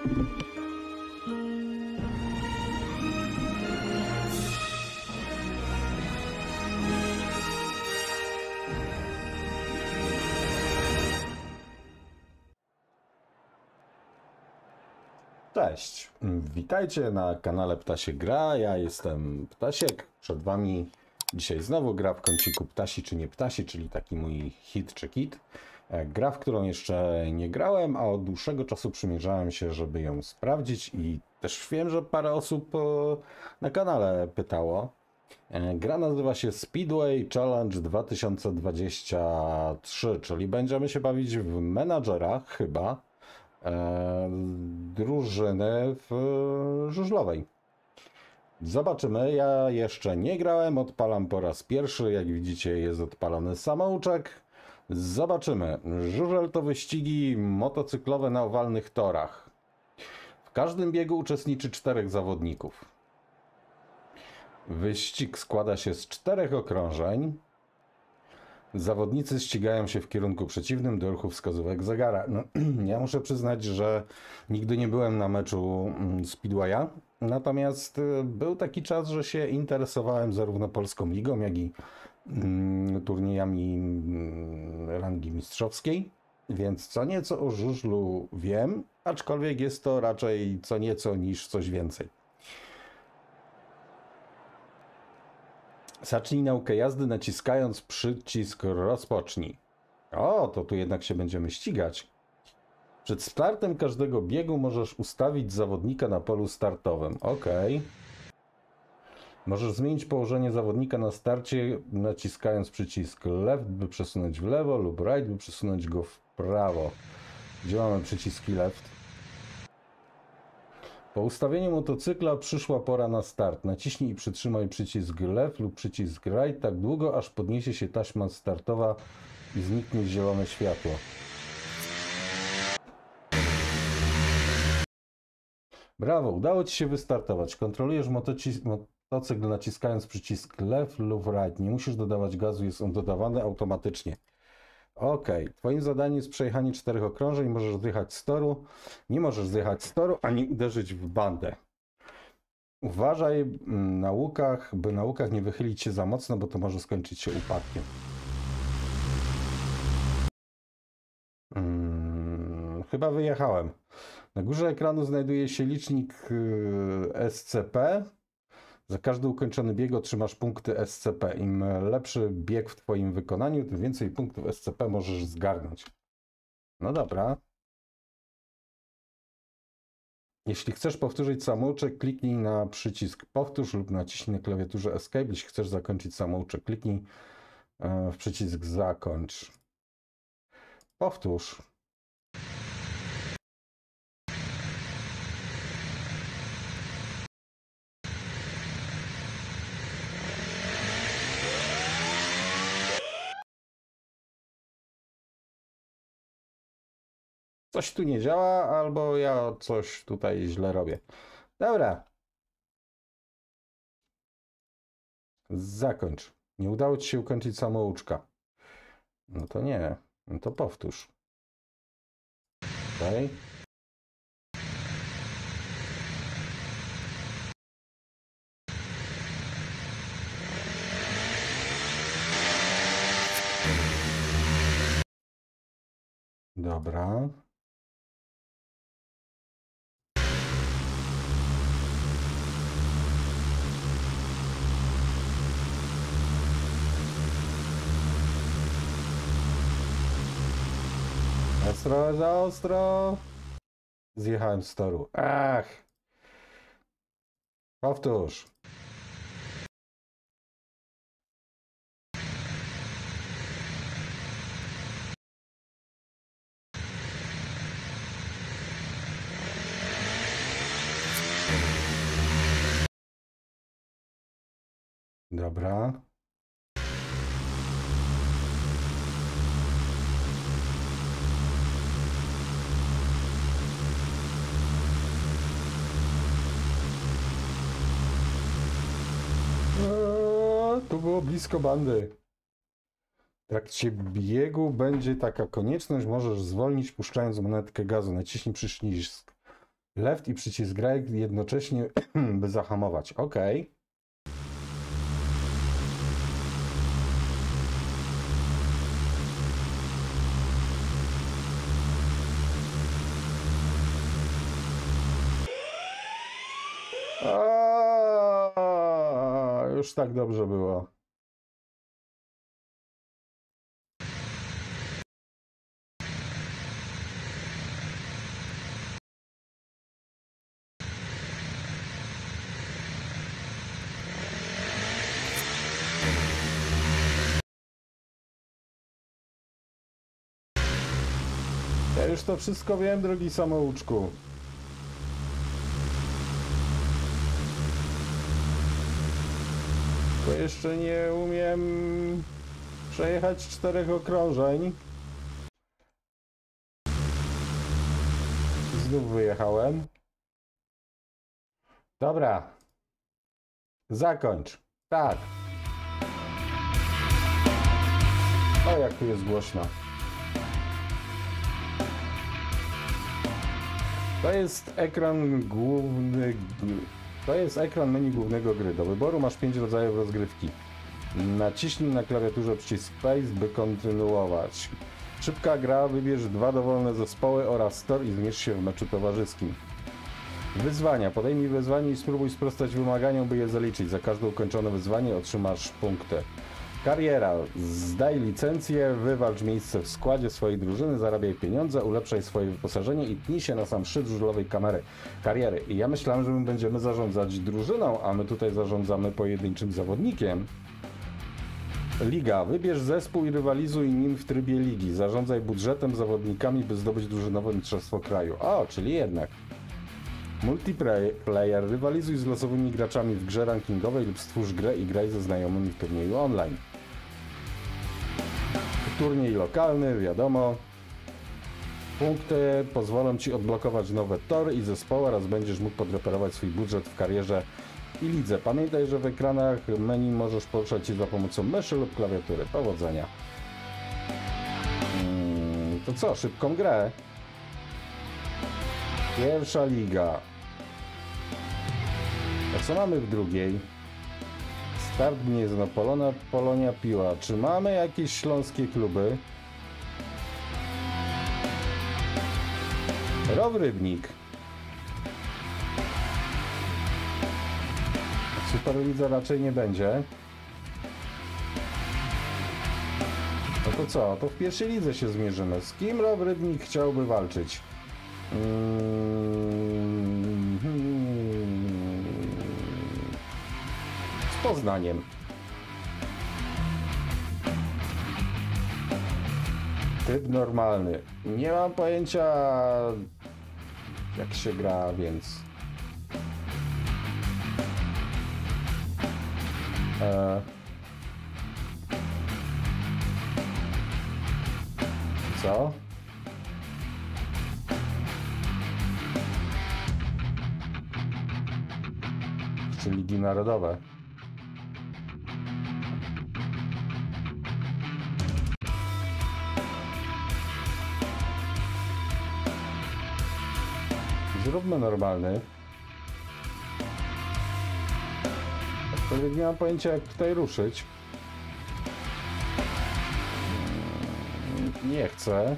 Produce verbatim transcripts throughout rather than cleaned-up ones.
Cześć, witajcie na kanale Ptasie Gra, ja jestem Ptasiek, przed wami dzisiaj znowu gra w kąciku Ptasi czy nie Ptasi, czyli taki mój hit czy kit. Gra, w którą jeszcze nie grałem, a od dłuższego czasu przymierzałem się, żeby ją sprawdzić i też wiem, że parę osób na kanale pytało. Gra nazywa się Speedway Challenge dwa tysiące dwadzieścia trzy, czyli będziemy się bawić w menadżera chyba. E, drużyny w żużlowej. Zobaczymy, ja jeszcze nie grałem, odpalam po raz pierwszy, jak widzicie jest odpalony samouczek. Zobaczymy. Żużel to wyścigi motocyklowe na owalnych torach. W każdym biegu uczestniczy czterech zawodników. Wyścig składa się z czterech okrążeń. Zawodnicy ścigają się w kierunku przeciwnym do ruchu wskazówek zegara. No, ja muszę przyznać, że nigdy nie byłem na meczu Speedwaya, natomiast był taki czas, że się interesowałem zarówno Polską Ligą, jak i mm, turniejami mm, rangi mistrzowskiej, więc co nieco o żużlu wiem, aczkolwiek jest to raczej co nieco niż coś więcej. Zacznij naukę jazdy naciskając przycisk rozpocznij. O, to tu jednak się będziemy ścigać. Przed startem każdego biegu możesz ustawić zawodnika na polu startowym. Ok. Możesz zmienić położenie zawodnika na starcie naciskając przycisk left, by przesunąć w lewo, lub right, by przesunąć go w prawo. Gdzie mamy przyciski left? Po ustawieniu motocykla przyszła pora na start. Naciśnij i przytrzymaj przycisk left lub przycisk right tak długo, aż podniesie się taśma startowa i zniknie zielone światło. Brawo, udało Ci się wystartować. Kontrolujesz motocykl naciskając przycisk left lub right. Nie musisz dodawać gazu, jest on dodawany automatycznie. Ok, twoim zadaniem jest przejechanie czterech okrążeń, możesz zjechać z toru, nie możesz zjechać z toru, ani uderzyć w bandę. Uważaj na łukach, by na łukach nie wychylić się za mocno, bo to może skończyć się upadkiem. Hmm, chyba wyjechałem. Na górze ekranu znajduje się licznik S C P. Za każdy ukończony bieg otrzymasz punkty S C P. Im lepszy bieg w twoim wykonaniu, tym więcej punktów S C P możesz zgarnąć. No dobra. Jeśli chcesz powtórzyć samouczek, kliknij na przycisk powtórz lub naciśnij na klawiaturze Escape. Jeśli chcesz zakończyć samouczek, kliknij w przycisk zakończ. Powtórz. Coś tu nie działa, albo ja coś tutaj źle robię. Dobra. Zakończ. Nie udało Ci się ukończyć samouczka. No to nie. No to powtórz. Okej. Dobra. Ostro, za ostro. Zjechałem z toru. Ach. Powtórz. Dobra. To było blisko bandy. W trakcie biegu będzie taka konieczność, możesz zwolnić puszczając monetkę gazu. Naciśnij przycisk Left i przycisk graj jednocześnie, by zahamować. Ok. A, już tak dobrze było. Ja już to wszystko wiem, drogi samouczku. Tylko jeszcze nie umiem przejechać czterech okrążeń. Znów wyjechałem. Dobra. Zakończ. Tak. O, jak tu jest głośno. To jest ekran główny. To jest ekran menu głównego gry. Do wyboru masz pięć rodzajów rozgrywki. Naciśnij na klawiaturze przycisk Space, by kontynuować. Szybka gra, wybierz dwa dowolne zespoły oraz tor i zmierz się w meczu towarzyskim. Wyzwania. Podejmij wyzwanie i spróbuj sprostać wymaganiom, by je zaliczyć. Za każde ukończone wyzwanie otrzymasz punkty. Kariera. Zdaj licencję, wywalcz miejsce w składzie swojej drużyny, zarabiaj pieniądze, ulepszaj swoje wyposażenie i tnij się na sam szczyt żużlowej kamery kariery. I ja myślałem, że my będziemy zarządzać drużyną, a my tutaj zarządzamy pojedynczym zawodnikiem. Liga. Wybierz zespół i rywalizuj nim w trybie ligi. Zarządzaj budżetem, zawodnikami, by zdobyć drużynowe mistrzostwo kraju. O, czyli jednak. Multiplayer. Rywalizuj z losowymi graczami w grze rankingowej lub stwórz grę i graj ze znajomymi w turnieju online. Turniej lokalny, wiadomo. Punkty pozwolą Ci odblokować nowe tory i zespoły oraz będziesz mógł podreperować swój budżet w karierze i lidze. Pamiętaj, że w ekranach menu możesz poruszać się za pomocą myszy lub klawiatury. Powodzenia. Hmm, to co? Szybką grę. Pierwsza liga. A co mamy w drugiej? Start Gniezno, Polona, Polonia Piła. Czy mamy jakieś śląskie kluby? Row Rybnik. Superlidza raczej nie będzie. No to co? To w pierwszej lidze się zmierzymy. Z kim Row Rybnik chciałby walczyć? Hmm, hmm. Z Poznaniem. Tryb normalny. Nie mam pojęcia, jak się gra, więc... E... Co? Czy ligi narodowe? Zróbmy normalny. Aczkolwiek nie mam pojęcia, jak tutaj ruszyć. Nie chcę.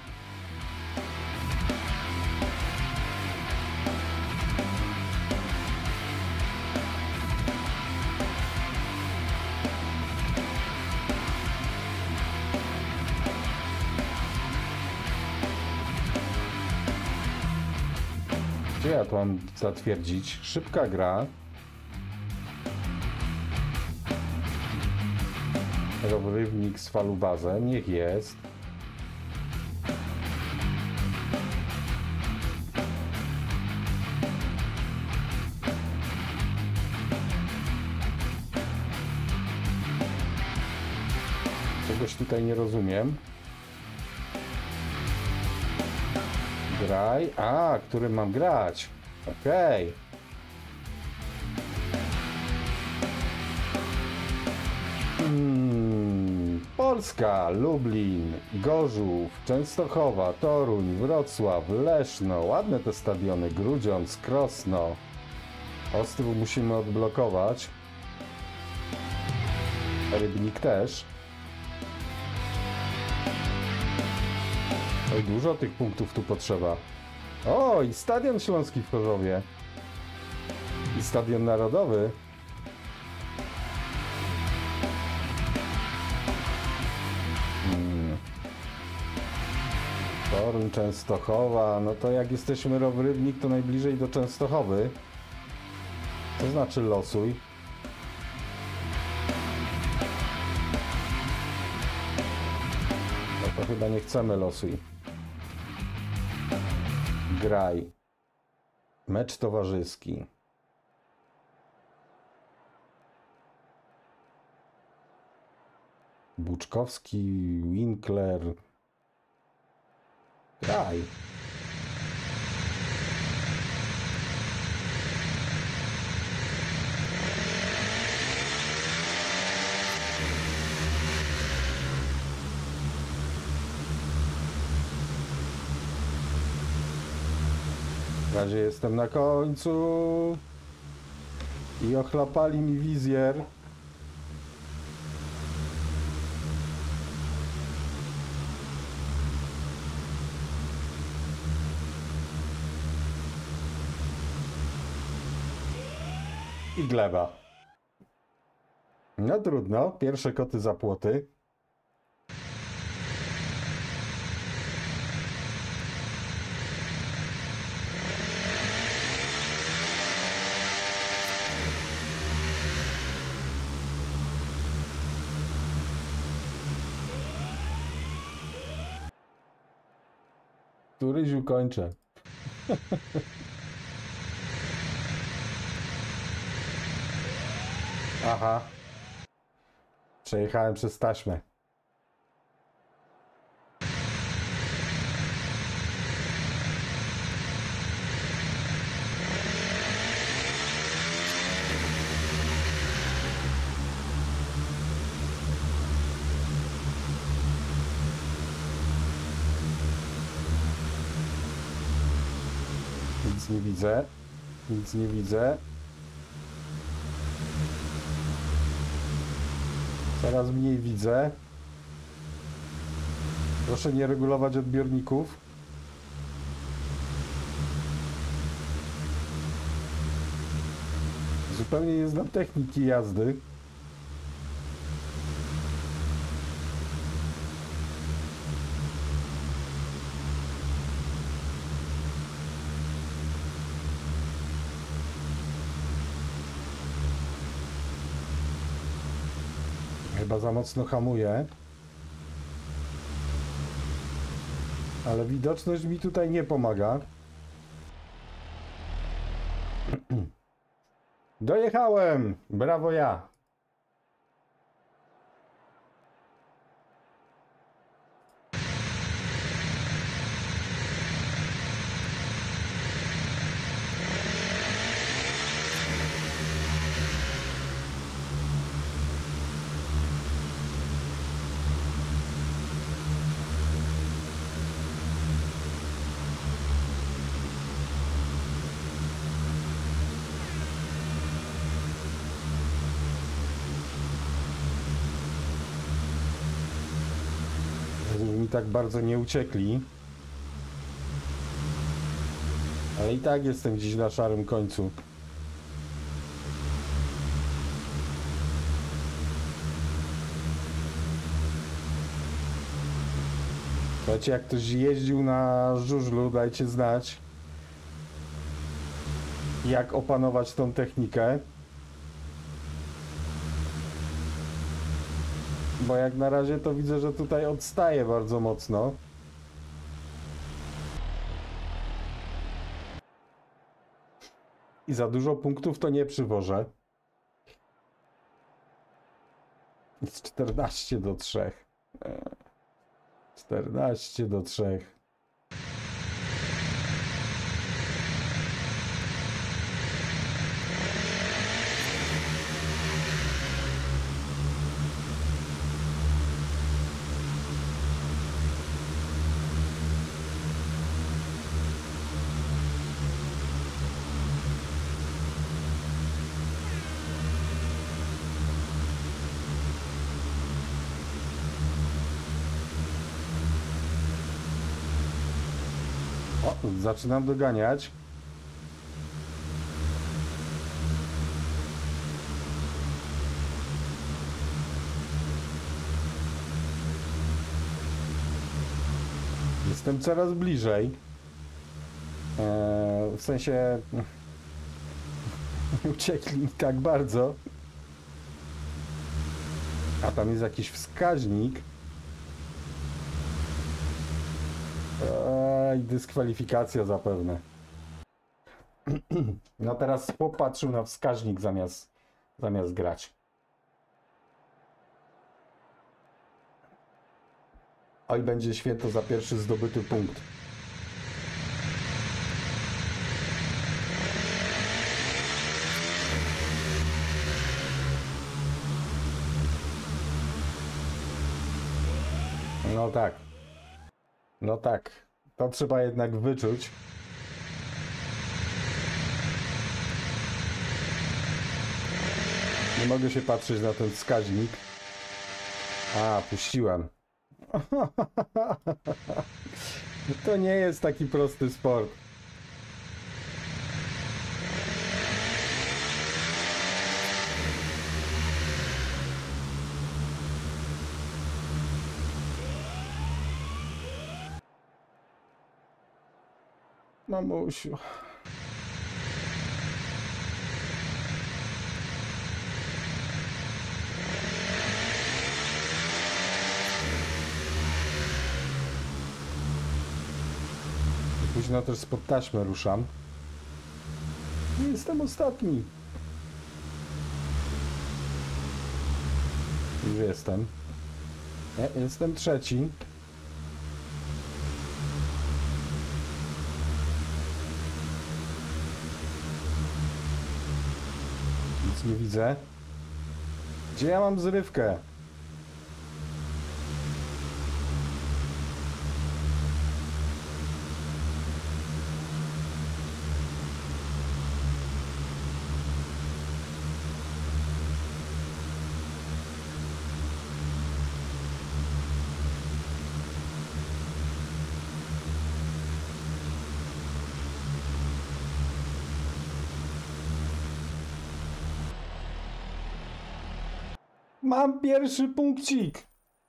Gdzie ja to mam zatwierdzić? Szybka gra. Rybnik z falubazę. Niech jest. Czegoś tutaj nie rozumiem. Graj. A, którym mam grać? Okej. Okay. Hmm, Małopolska, Lublin, Gorzów, Częstochowa, Toruń, Wrocław, Leszno. Ładne te stadiony. Grudziądz, Krosno. Ostrów musimy odblokować. Rybnik też. Oj, dużo tych punktów tu potrzeba. O, i Stadion Śląski w Chorzowie. I Stadion Narodowy. Hmm. Toruń, Częstochowa. No to jak jesteśmy Row Rybnik, to najbliżej do Częstochowy. To znaczy losuj. No to chyba nie chcemy losuj. Graj. Mecz towarzyski. Buczkowski, Winkler. Graj. W razie jestem na końcu i ochlapali mi wizjer. I gleba. No trudno, pierwsze koty za płoty. Tu Ryziu kończę. Aha. Przejechałem przez taśmę. Nic nie widzę. Nic nie widzę. Coraz mniej widzę. Proszę nie regulować odbiorników. Zupełnie nie znam techniki jazdy. Chyba za mocno hamuję. Ale widoczność mi tutaj nie pomaga. Dojechałem! Brawo ja! Żeby mi tak bardzo nie uciekli. Ale i tak jestem gdzieś na szarym końcu. Słuchajcie, jak ktoś jeździł na żużlu, dajcie znać, jak opanować tą technikę. Bo jak na razie to widzę, że tutaj odstaje bardzo mocno. I za dużo punktów to nie przywożę. Jest czternaście do trzech. czternaście do trzech. O, zaczynam doganiać. Jestem coraz bliżej. Eee, w sensie... uciekli mi tak bardzo. A tam jest jakiś wskaźnik. Eee, dyskwalifikacja zapewne. No teraz popatrzył na wskaźnik zamiast, zamiast grać. Oj, będzie święto za pierwszy zdobyty punkt. No tak. No tak. To trzeba jednak wyczuć. Nie mogę się patrzeć na ten wskaźnik. A, puściłem. To nie jest taki prosty sport. Mamusiu. Późno też spod taśmy ruszam. Nie jestem ostatni. Już jestem. Nie, jestem trzeci. Nic nie widzę. Gdzie ja mam zrywkę? Mam pierwszy punkcik.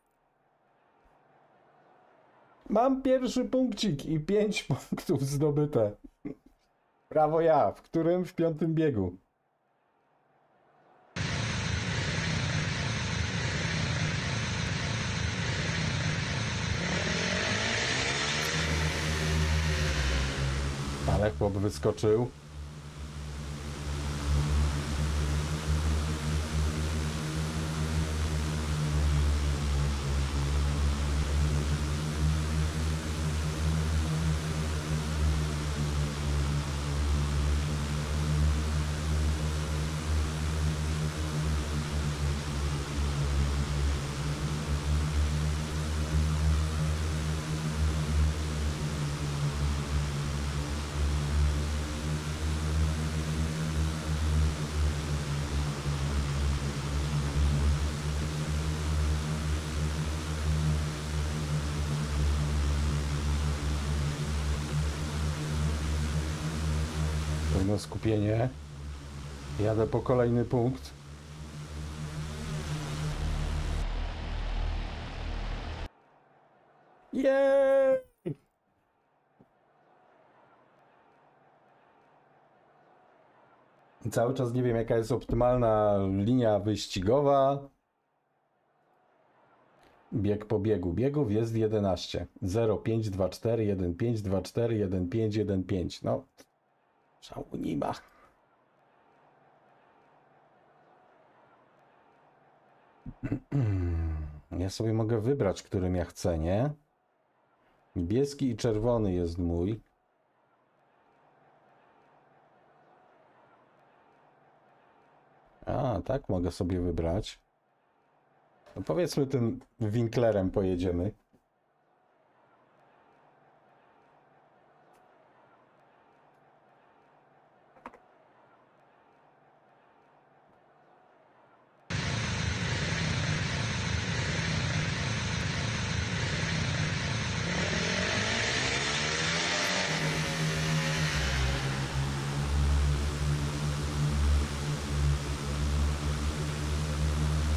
Mam pierwszy punkcik i pięć punktów zdobyte. Brawo ja. W którym? W piątym biegu. Ale chłop wyskoczył. Pełne skupienie. Jadę po kolejny punkt. Jej! Cały czas nie wiem, jaka jest optymalna linia wyścigowa. Bieg po biegu. Biegów jest jedenaście. zero, pięć, dwa, cztery, jeden, pięć, dwa, cztery, jeden, pięć, jeden, pięć. No, szału nie ma. Ja sobie mogę wybrać, którym ja chcę, nie? Niebieski i czerwony jest mój. A, tak mogę sobie wybrać. No powiedzmy tym Winklerem pojedziemy.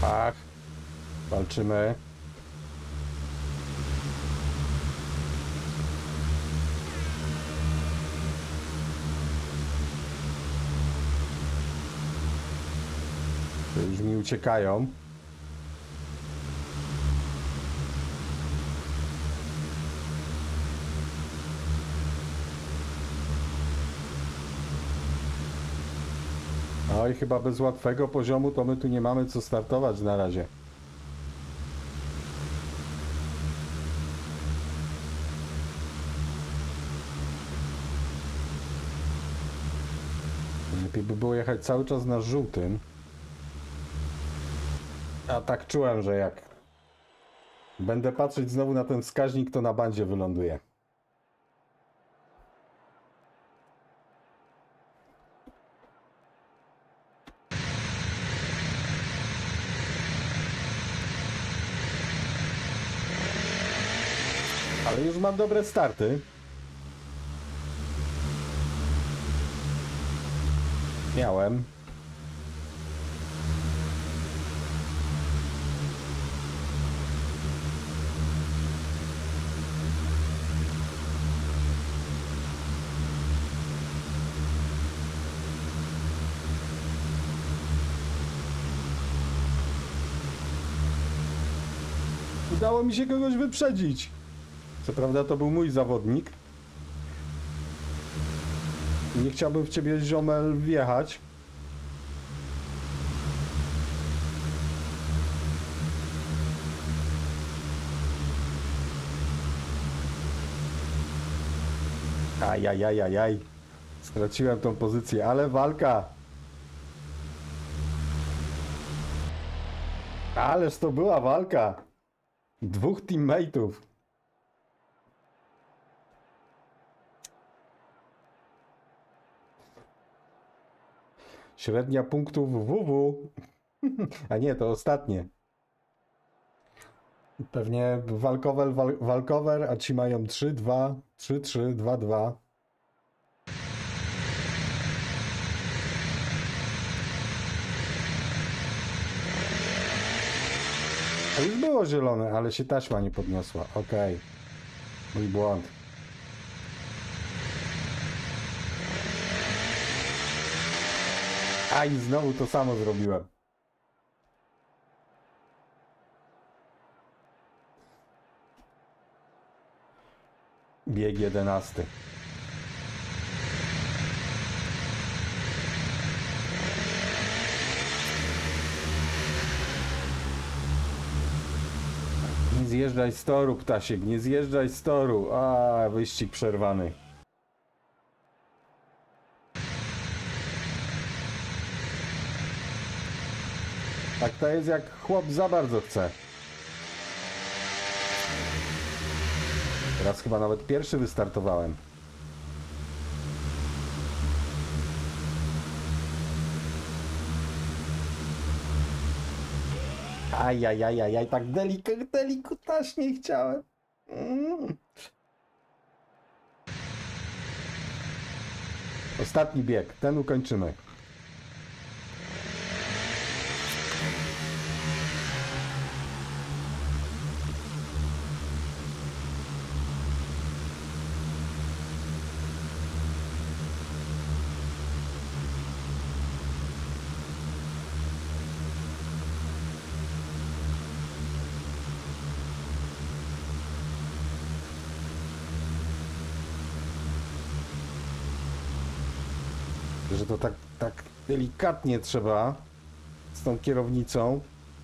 Ach, walczymy. To już mi uciekają. Oj, chyba bez łatwego poziomu to my tu nie mamy co startować na razie. Lepiej by było jechać cały czas na żółtym. A tak czułem, że jak będę patrzeć znowu na ten wskaźnik, to na bandzie wyląduję. Ale już mam dobre starty. Miałem. Udało mi się kogoś wyprzedzić. Co prawda to był mój zawodnik. Nie chciałbym w ciebie, ziomel, wjechać. Ajajajajaj. Straciłem tą pozycję, ale walka. Ależ to była walka. Dwóch teammateów. Średnia punktów W W. A nie, to ostatnie. Pewnie walkover, wal, walkover, a ci mają trzy dwa, trzy trzy, dwa dwa. A już było zielone, ale się taśma nie podniosła. Okej. Okay. Mój błąd. A i znowu to samo zrobiłem. Bieg jedenasty. Nie zjeżdżaj z toru, ptasiek, nie zjeżdżaj z toru. A, wyścig przerwany. Tak to jest, jak chłop za bardzo chce. Teraz chyba nawet pierwszy wystartowałem. Ajajajajaj, tak delik delikutaśnie chciałem. Mm. Ostatni bieg, ten ukończymy. Że to tak, tak delikatnie trzeba z tą kierownicą.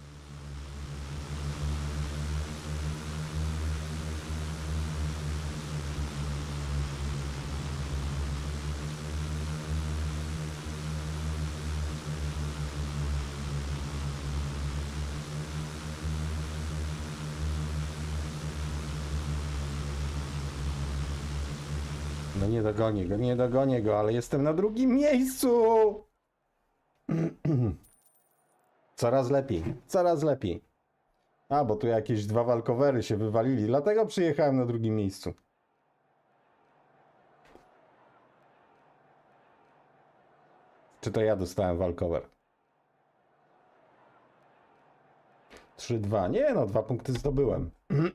No nie dogonię go, nie dogonię go, ale jestem na drugim miejscu! Coraz lepiej, coraz lepiej. A, bo tu jakieś dwa walkowery się wywalili, dlatego przyjechałem na drugim miejscu. Czy to ja dostałem walkover? trzy dwa. Nie no, dwa punkty zdobyłem.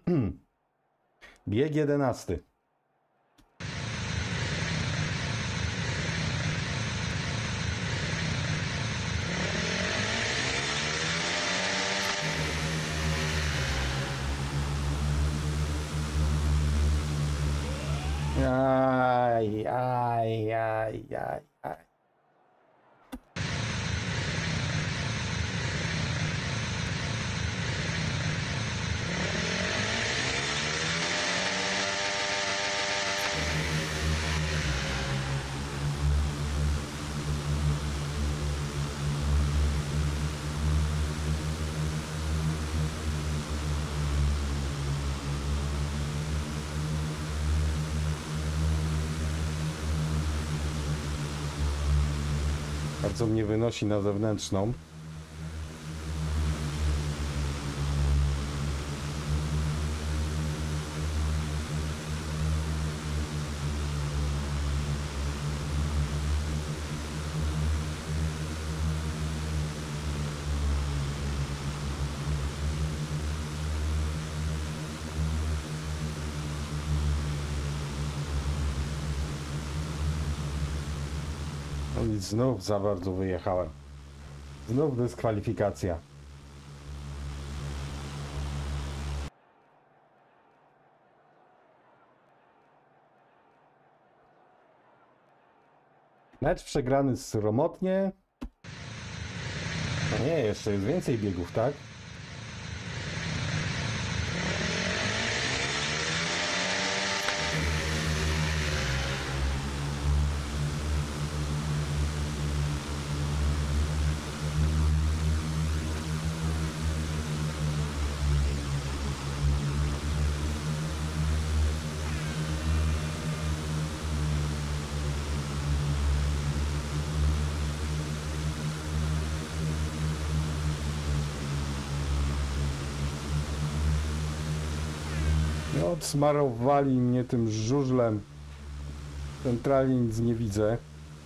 Bieg jedenasty. Aj, aj, aj, aj, aj. Bardzo mnie wynosi na zewnętrzną. No i znów za bardzo wyjechałem. Znów dyskwalifikacja. Mecz przegrany sromotnie. No nie, jeszcze jest więcej biegów, tak? No, odsmarowali mnie tym żużlem. Centralnie nic nie widzę.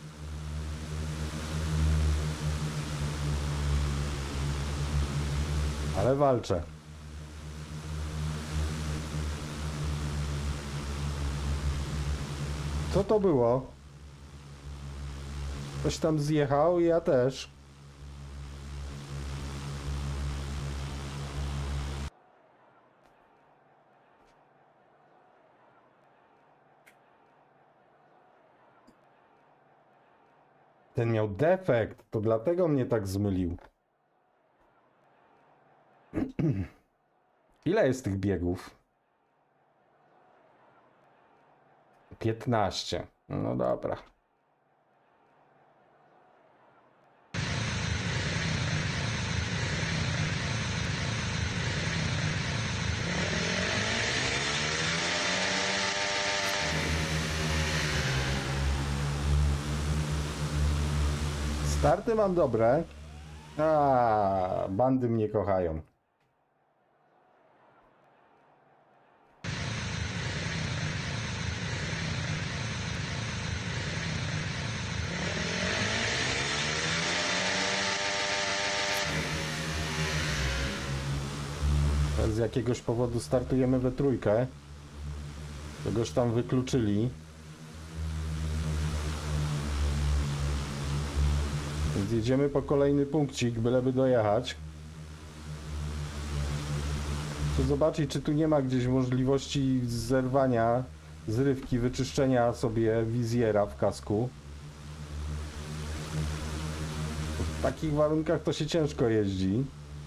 Ale walczę. Co to było? Ktoś tam zjechał i ja też. Ten miał defekt, to dlatego mnie tak zmylił. Ile jest tych biegów? piętnaście. No dobra. Starty mam dobre. A, bandy mnie kochają. Z jakiegoś powodu startujemy we trójkę. Kogoś tam wykluczyli. Więc jedziemy po kolejny punkcik, byleby dojechać. Chcę zobaczyć, czy tu nie ma gdzieś możliwości zerwania, zrywki, wyczyszczenia sobie wizjera w kasku. W takich warunkach to się ciężko jeździ.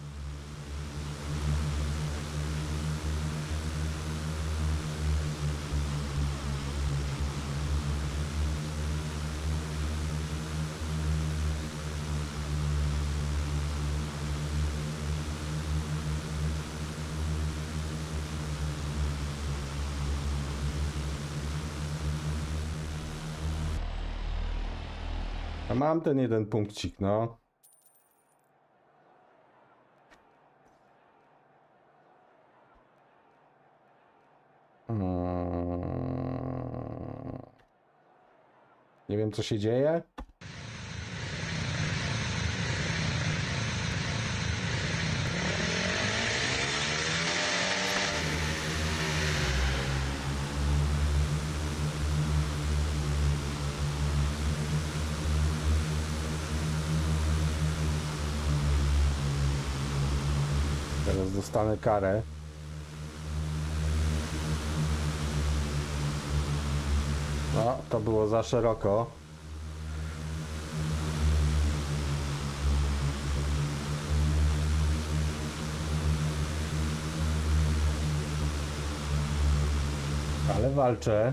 A mam ten jeden punkcik, no. Hmm. Nie wiem, co się dzieje. Teraz dostanę karę. No, to było za szeroko. Ale walczę.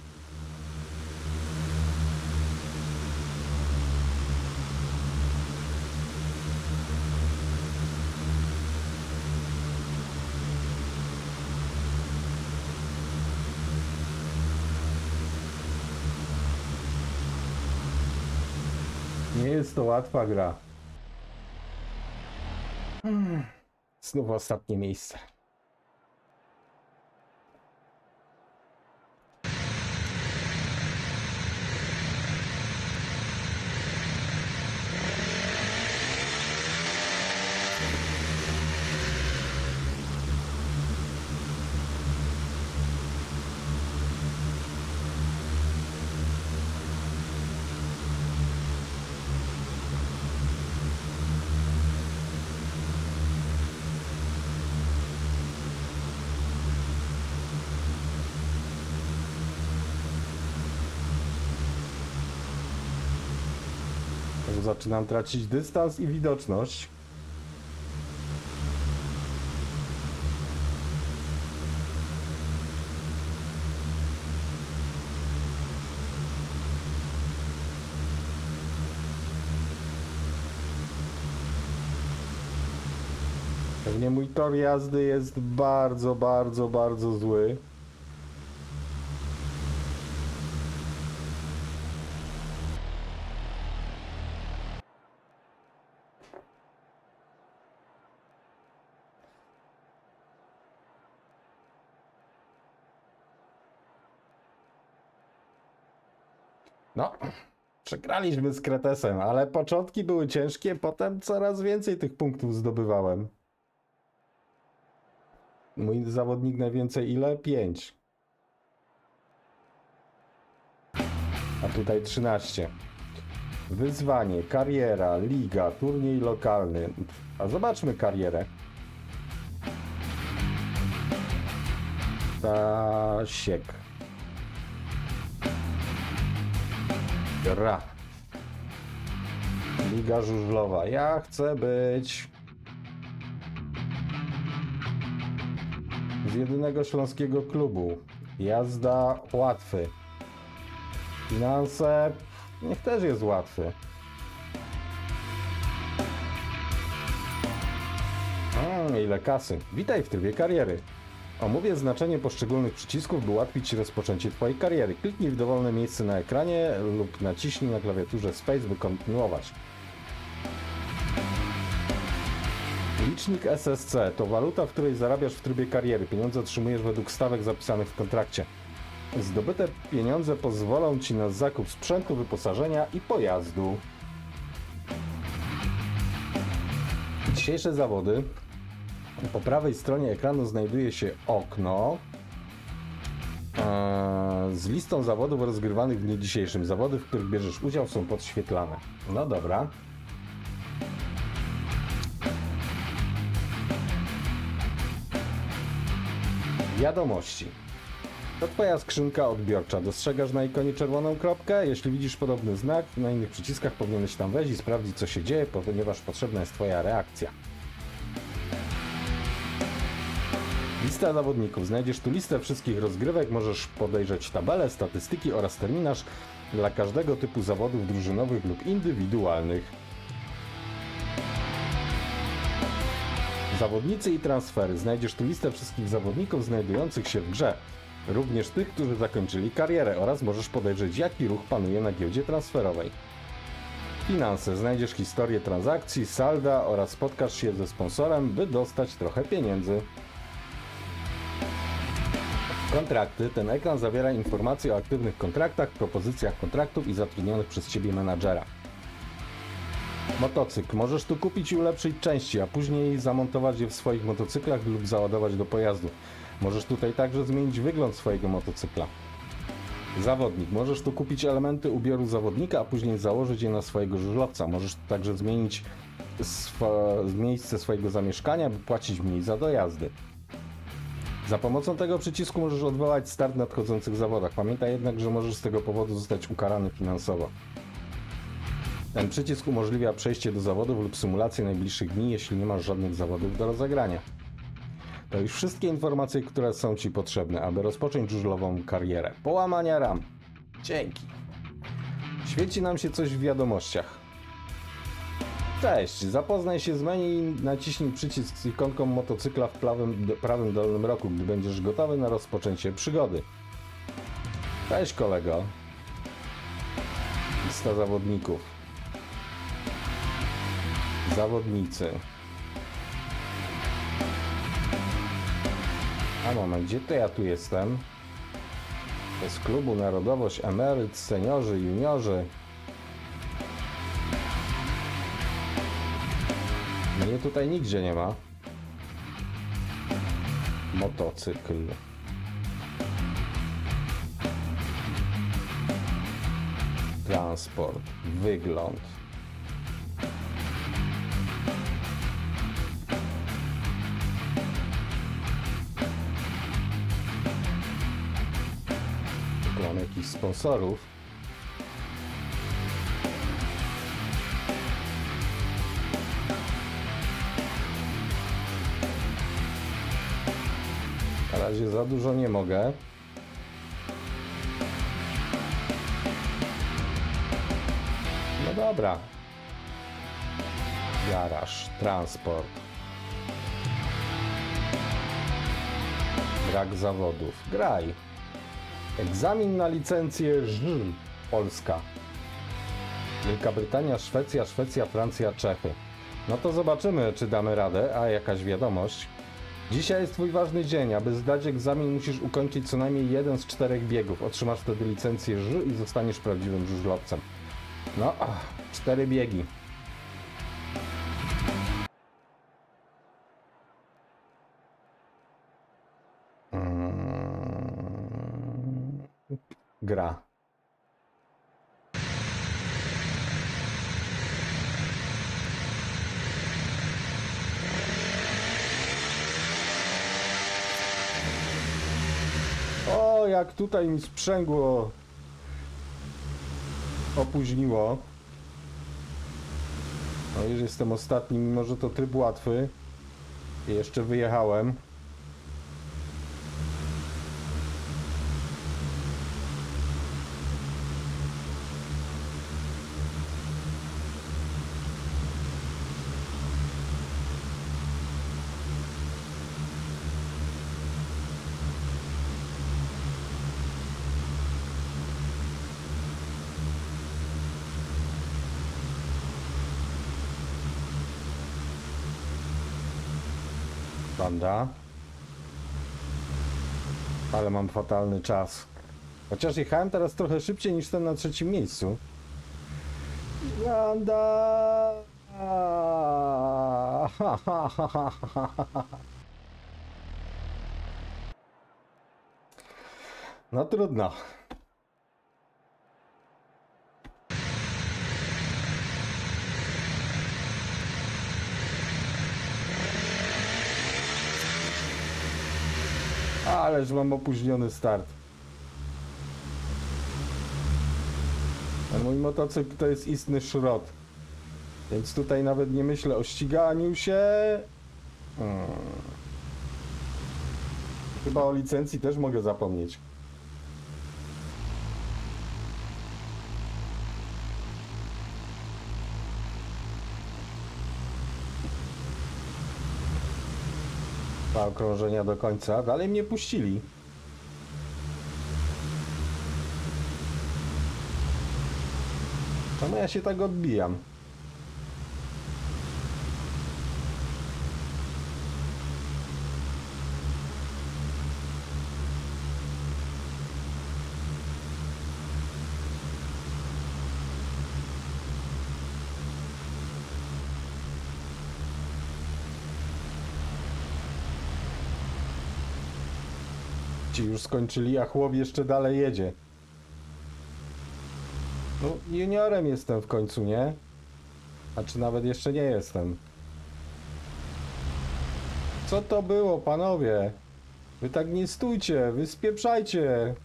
Nie jest to łatwa gra. Hmm. Znów ostatnie miejsce. Zaczynam tracić dystans i widoczność. Pewnie mój tor jazdy jest bardzo, bardzo, bardzo zły. No, przegraliśmy z Kretesem, ale początki były ciężkie, potem coraz więcej tych punktów zdobywałem. Mój zawodnik najwięcej ile? pięć. A tutaj trzynaście. Wyzwanie, kariera, liga, turniej lokalny. A zobaczmy karierę. Stasiek. Gra. Liga żużlowa. Ja chcę być z jedynego śląskiego klubu. Jazda łatwy. Finanse niech też jest łatwy. A, ile kasy. Witaj w trybie kariery. Omówię znaczenie poszczególnych przycisków, by ułatwić Ci rozpoczęcie Twojej kariery. Kliknij w dowolne miejsce na ekranie lub naciśnij na klawiaturze Space, by kontynuować. Licznik S S C to waluta, w której zarabiasz w trybie kariery. Pieniądze otrzymujesz według stawek zapisanych w kontrakcie. Zdobyte pieniądze pozwolą Ci na zakup sprzętu, wyposażenia i pojazdu. Dzisiejsze zawody. Po prawej stronie ekranu znajduje się okno z listą zawodów rozgrywanych w dniu dzisiejszym. Zawody, w których bierzesz udział, są podświetlane. No dobra. Wiadomości. To Twoja skrzynka odbiorcza. Dostrzegasz na ikonie czerwoną kropkę? Jeśli widzisz podobny znak, na innych przyciskach powinieneś tam wejść i sprawdzić, co się dzieje, ponieważ potrzebna jest Twoja reakcja. Lista zawodników. Znajdziesz tu listę wszystkich rozgrywek, możesz podejrzeć tabelę, statystyki oraz terminarz dla każdego typu zawodów drużynowych lub indywidualnych. Zawodnicy i transfery. Znajdziesz tu listę wszystkich zawodników znajdujących się w grze, również tych, którzy zakończyli karierę, oraz możesz podejrzeć, jaki ruch panuje na giełdzie transferowej. Finanse. Znajdziesz historię transakcji, salda oraz spotkasz się ze sponsorem, by dostać trochę pieniędzy. Kontrakty. Ten ekran zawiera informacje o aktywnych kontraktach, propozycjach kontraktów i zatrudnionych przez Ciebie menadżera. Motocykl. Możesz tu kupić i ulepszyć części, a później zamontować je w swoich motocyklach lub załadować do pojazdu. Możesz tutaj także zmienić wygląd swojego motocykla. Zawodnik. Możesz tu kupić elementy ubioru zawodnika, a później założyć je na swojego żużlowca. Możesz tu także zmienić swo miejsce swojego zamieszkania, by płacić mniej za dojazdy. Za pomocą tego przycisku możesz odwołać start w nadchodzących zawodach. Pamiętaj jednak, że możesz z tego powodu zostać ukarany finansowo. Ten przycisk umożliwia przejście do zawodów lub symulację najbliższych dni, jeśli nie masz żadnych zawodów do rozegrania. To już wszystkie informacje, które są Ci potrzebne, aby rozpocząć żużlową karierę. Połamania ram. Dzięki. Świeci nam się coś w wiadomościach. Cześć, zapoznaj się z menu i naciśnij przycisk z ikonką motocykla w prawym, prawym dolnym rogu, gdy będziesz gotowy na rozpoczęcie przygody. Cześć kolego. Lista zawodników. Zawodnicy. A moment, gdzie to ja tu jestem? To jest klubu Narodowość, emeryt, seniorzy, juniorzy. Mnie tutaj nigdzie nie ma. Motocykl. Transport. Wygląd. Tu mam jakichś sponsorów. Na razie za dużo nie mogę. No dobra. Garaż, transport. Brak zawodów. Graj. Egzamin na licencję żl. Polska. Wielka Brytania, Szwecja, Szwecja, Francja, Czechy. No to zobaczymy, czy damy radę. A jakaś wiadomość. Dzisiaj jest twój ważny dzień. Aby zdać egzamin, musisz ukończyć co najmniej jeden z czterech biegów. Otrzymasz wtedy licencję żl i zostaniesz prawdziwym żużlowcem. No, ach, cztery biegi. Hmm. Gra. O, jak tutaj mi sprzęgło opóźniło. No już jestem ostatni, mimo że to tryb łatwy. I jeszcze wyjechałem. Banda. Ale mam fatalny czas. Chociaż jechałem teraz trochę szybciej niż ten na trzecim miejscu. Banda. No trudno. Ależ mam opóźniony start. A mój motocykl to jest istny szrot. Więc tutaj nawet nie myślę o ściganiu się. Hmm. Chyba o licencji też mogę zapomnieć. Dwa okrążenia do końca. Dalej mnie puścili. Czemu ja się tak odbijam? Ci już skończyli, a chłop jeszcze dalej jedzie. No, juniorem jestem w końcu, nie? A czy nawet jeszcze nie jestem. Co to było, panowie? Wy tak nie stójcie, wy spieprzajcie.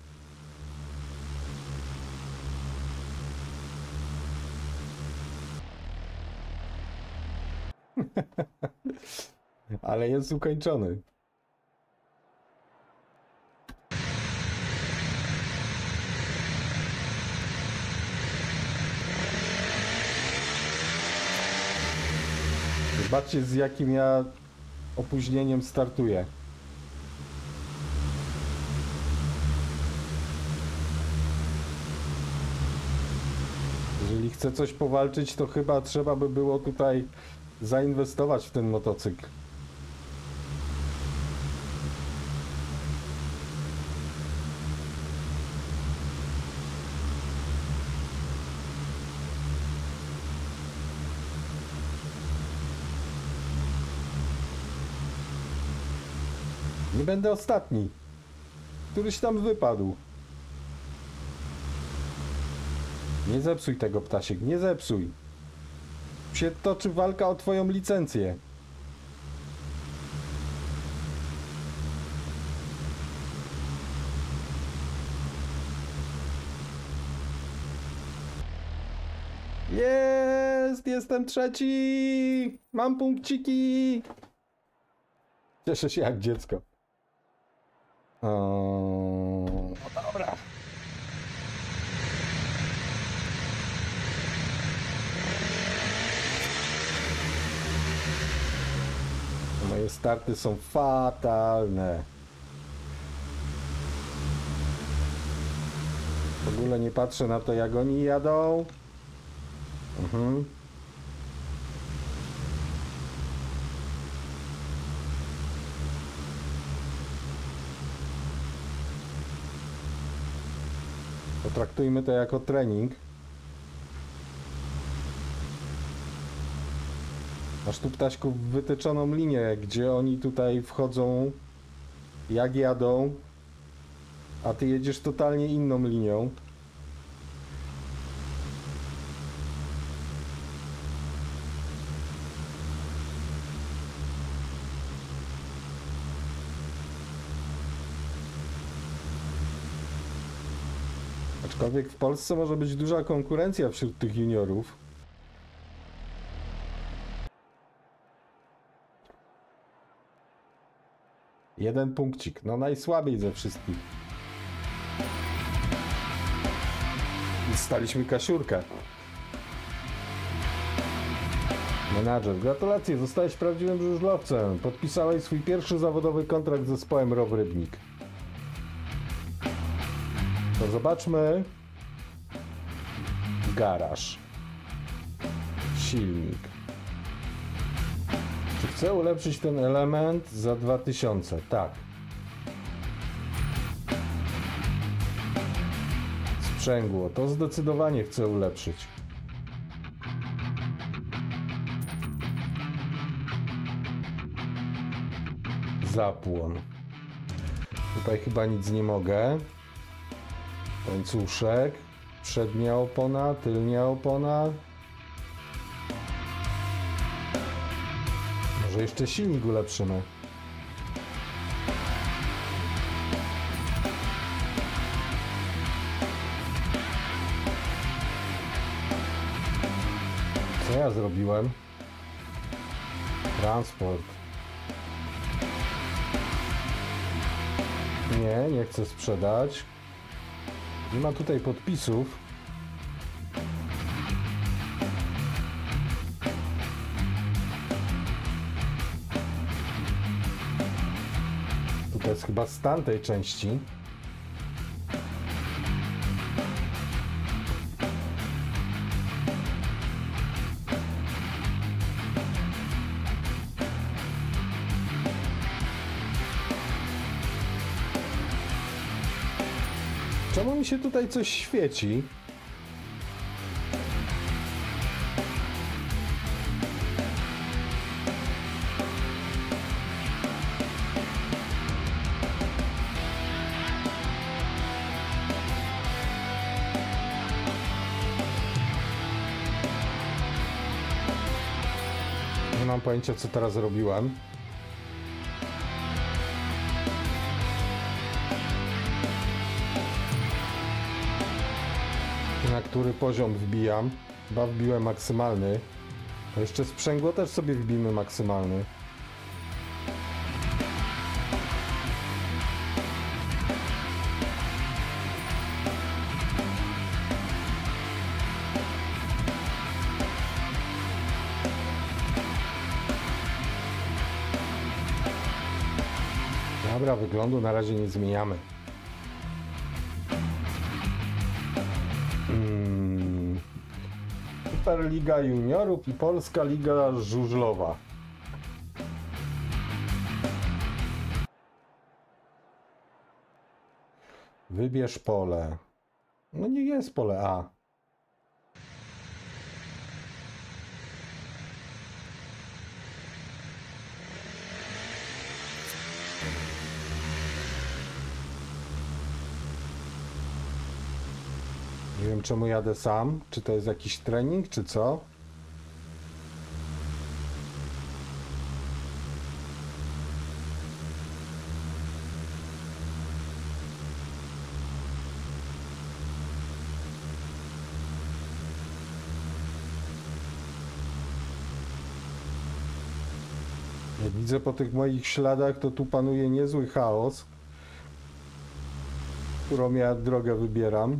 Ale jest ukończony. Zobaczcie, z jakim ja opóźnieniem startuję. Jeżeli chcę coś powalczyć, to chyba trzeba by było tutaj zainwestować w ten motocykl. Nie będę ostatni. Któryś tam wypadł. Nie zepsuj tego, ptasiek, nie zepsuj. Się toczy walka o twoją licencję. Jest! Jestem trzeci! Mam punkciki! Cieszę się jak dziecko. O, no dobra. Moje starty są fatalne. W ogóle nie patrzę na to, jak oni jadą. Mhm. Potraktujmy to jako trening. Masz tu, ptaśku, wytyczoną linię, gdzie oni tutaj wchodzą, jak jadą, a ty jedziesz totalnie inną linią. Aczkolwiek w Polsce może być duża konkurencja wśród tych juniorów. Jeden punkcik, no najsłabiej ze wszystkich. I staliśmy kasiurkę. Menadżer, gratulacje, zostałeś prawdziwym żużlowcem. Podpisałeś swój pierwszy zawodowy kontrakt z zespołem Row Rybnik. To zobaczmy. Garaż. Silnik. Czy chcę ulepszyć ten element za dwa tysiące? Tak. Sprzęgło. To zdecydowanie chcę ulepszyć. Zapłon. Tutaj chyba nic nie mogę. Łańcuszek. Przednia opona, tylnia opona. Może jeszcze silnik ulepszymy. Co ja zrobiłem? Transport. Nie, nie chcę sprzedać. Nie ma tutaj podpisów. To jest chyba stan tej części. Czemu mi się tutaj coś świeci? mam pojęcia, co teraz robiłem. Na który poziom wbijam. Chyba wbiłem maksymalny. A jeszcze sprzęgło też sobie wbijmy maksymalny. Dobra, wyglądu na razie nie zmieniamy. Hmm. Superliga Juniorów i Polska Liga Żużlowa. Wybierz pole. No nie jest pole A. Nie wiem, czemu jadę sam. Czy to jest jakiś trening, czy co? Jak widzę po tych moich śladach, to tu panuje niezły chaos, którą ja drogę wybieram.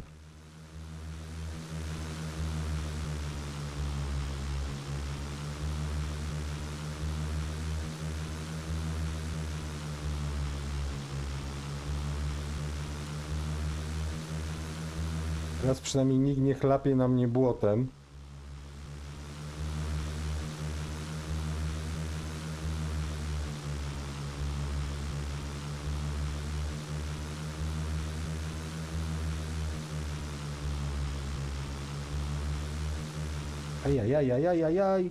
Teraz przynajmniej nikt nie chlapie na mnie błotem. Ajajajajajajaj.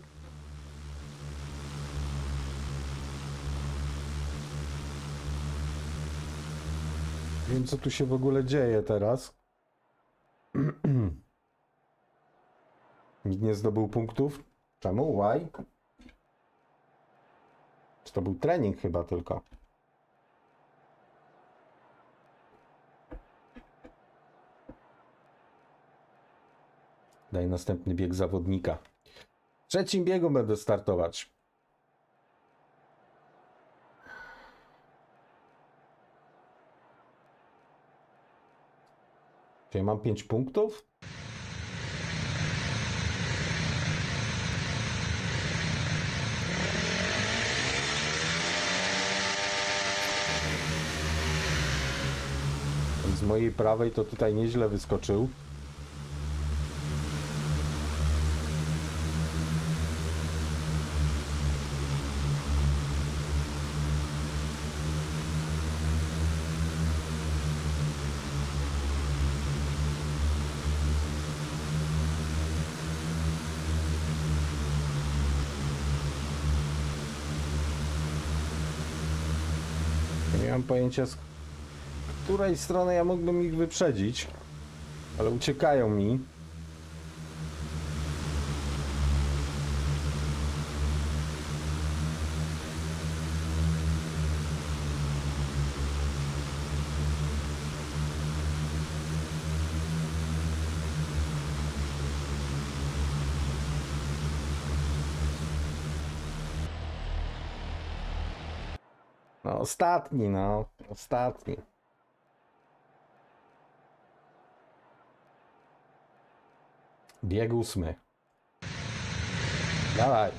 Nie wiem, co tu się w ogóle dzieje teraz. Nikt nie zdobył punktów. Czemu? Why? Czy to był trening chyba tylko? Daj następny bieg zawodnika. W trzecim biegu będę startować. Czy ja mam pięć punktów? Z mojej prawej to tutaj nieźle wyskoczył. Nie mam pojęcia, z której strony ja mógłbym ich wyprzedzić, ale uciekają mi. No ostatni, no, ostatni. Bieg ósmy. Dawaj.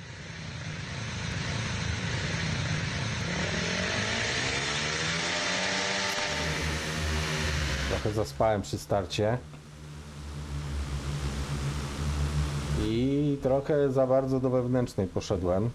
Trochę zaspałem przy starcie. I trochę za bardzo do wewnętrznej poszedłem.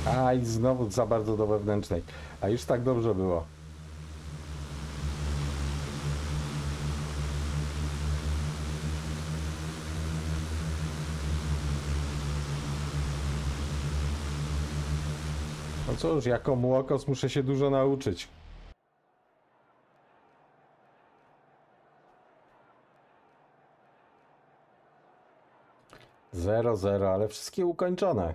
A i znowu za bardzo do wewnętrznej. A już tak dobrze było. No cóż, jako młokos muszę się dużo nauczyć. Zero, zero, ale wszystkie ukończone.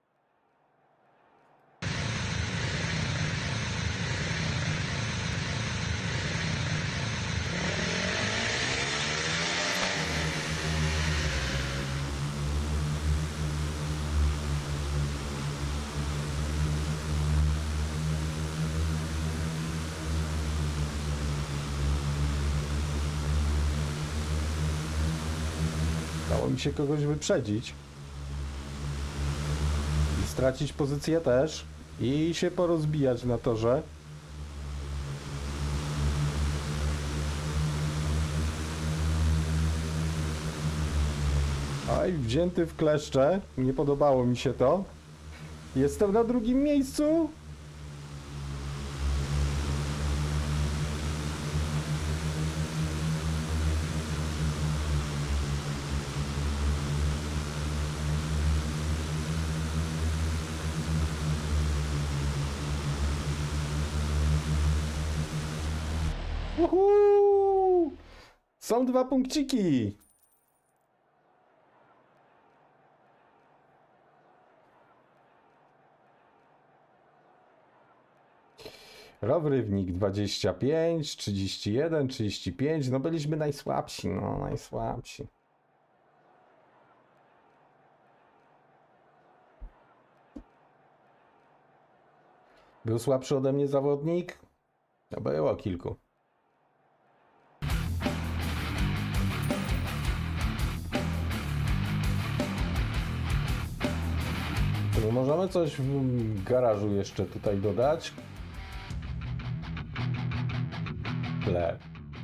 Dało mi się kogoś wyprzedzić i stracić pozycję też i się porozbijać na torze. Oj, wzięty w kleszcze, nie podobało mi się to. Jestem na drugim miejscu. Uhu! Są dwa punkciki. Rowrywnik dwadzieścia pięć, trzydzieści jeden, trzydzieści pięć. No byliśmy najsłabsi, no najsłabsi. Był słabszy ode mnie zawodnik? No było kilku. Czy możemy coś w garażu jeszcze tutaj dodać? Chleb.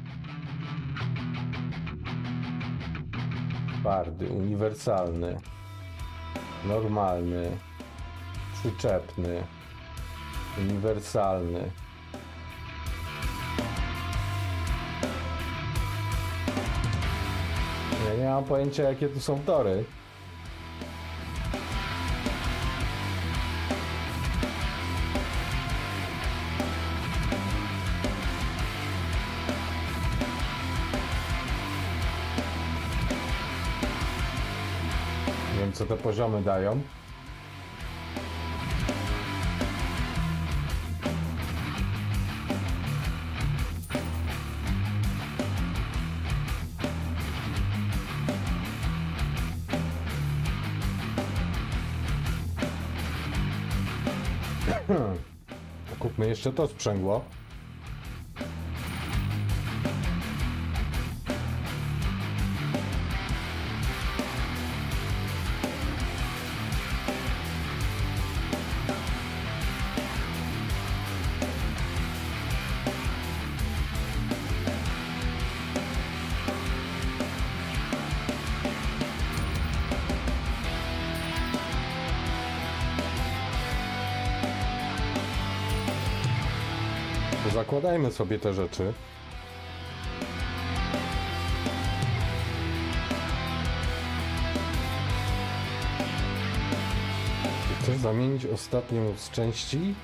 Twardy, uniwersalny, normalny, przyczepny, uniwersalny. Ja nie mam pojęcia, jakie tu są tory. Nie wiem, co te poziomy dają. Kupmy jeszcze to sprzęgło. Zakładajmy sobie te rzeczy. Chcesz zamienić ostatnią z części?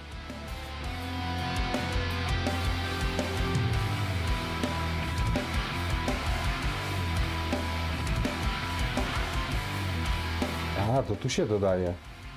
A, to tu się dodaje.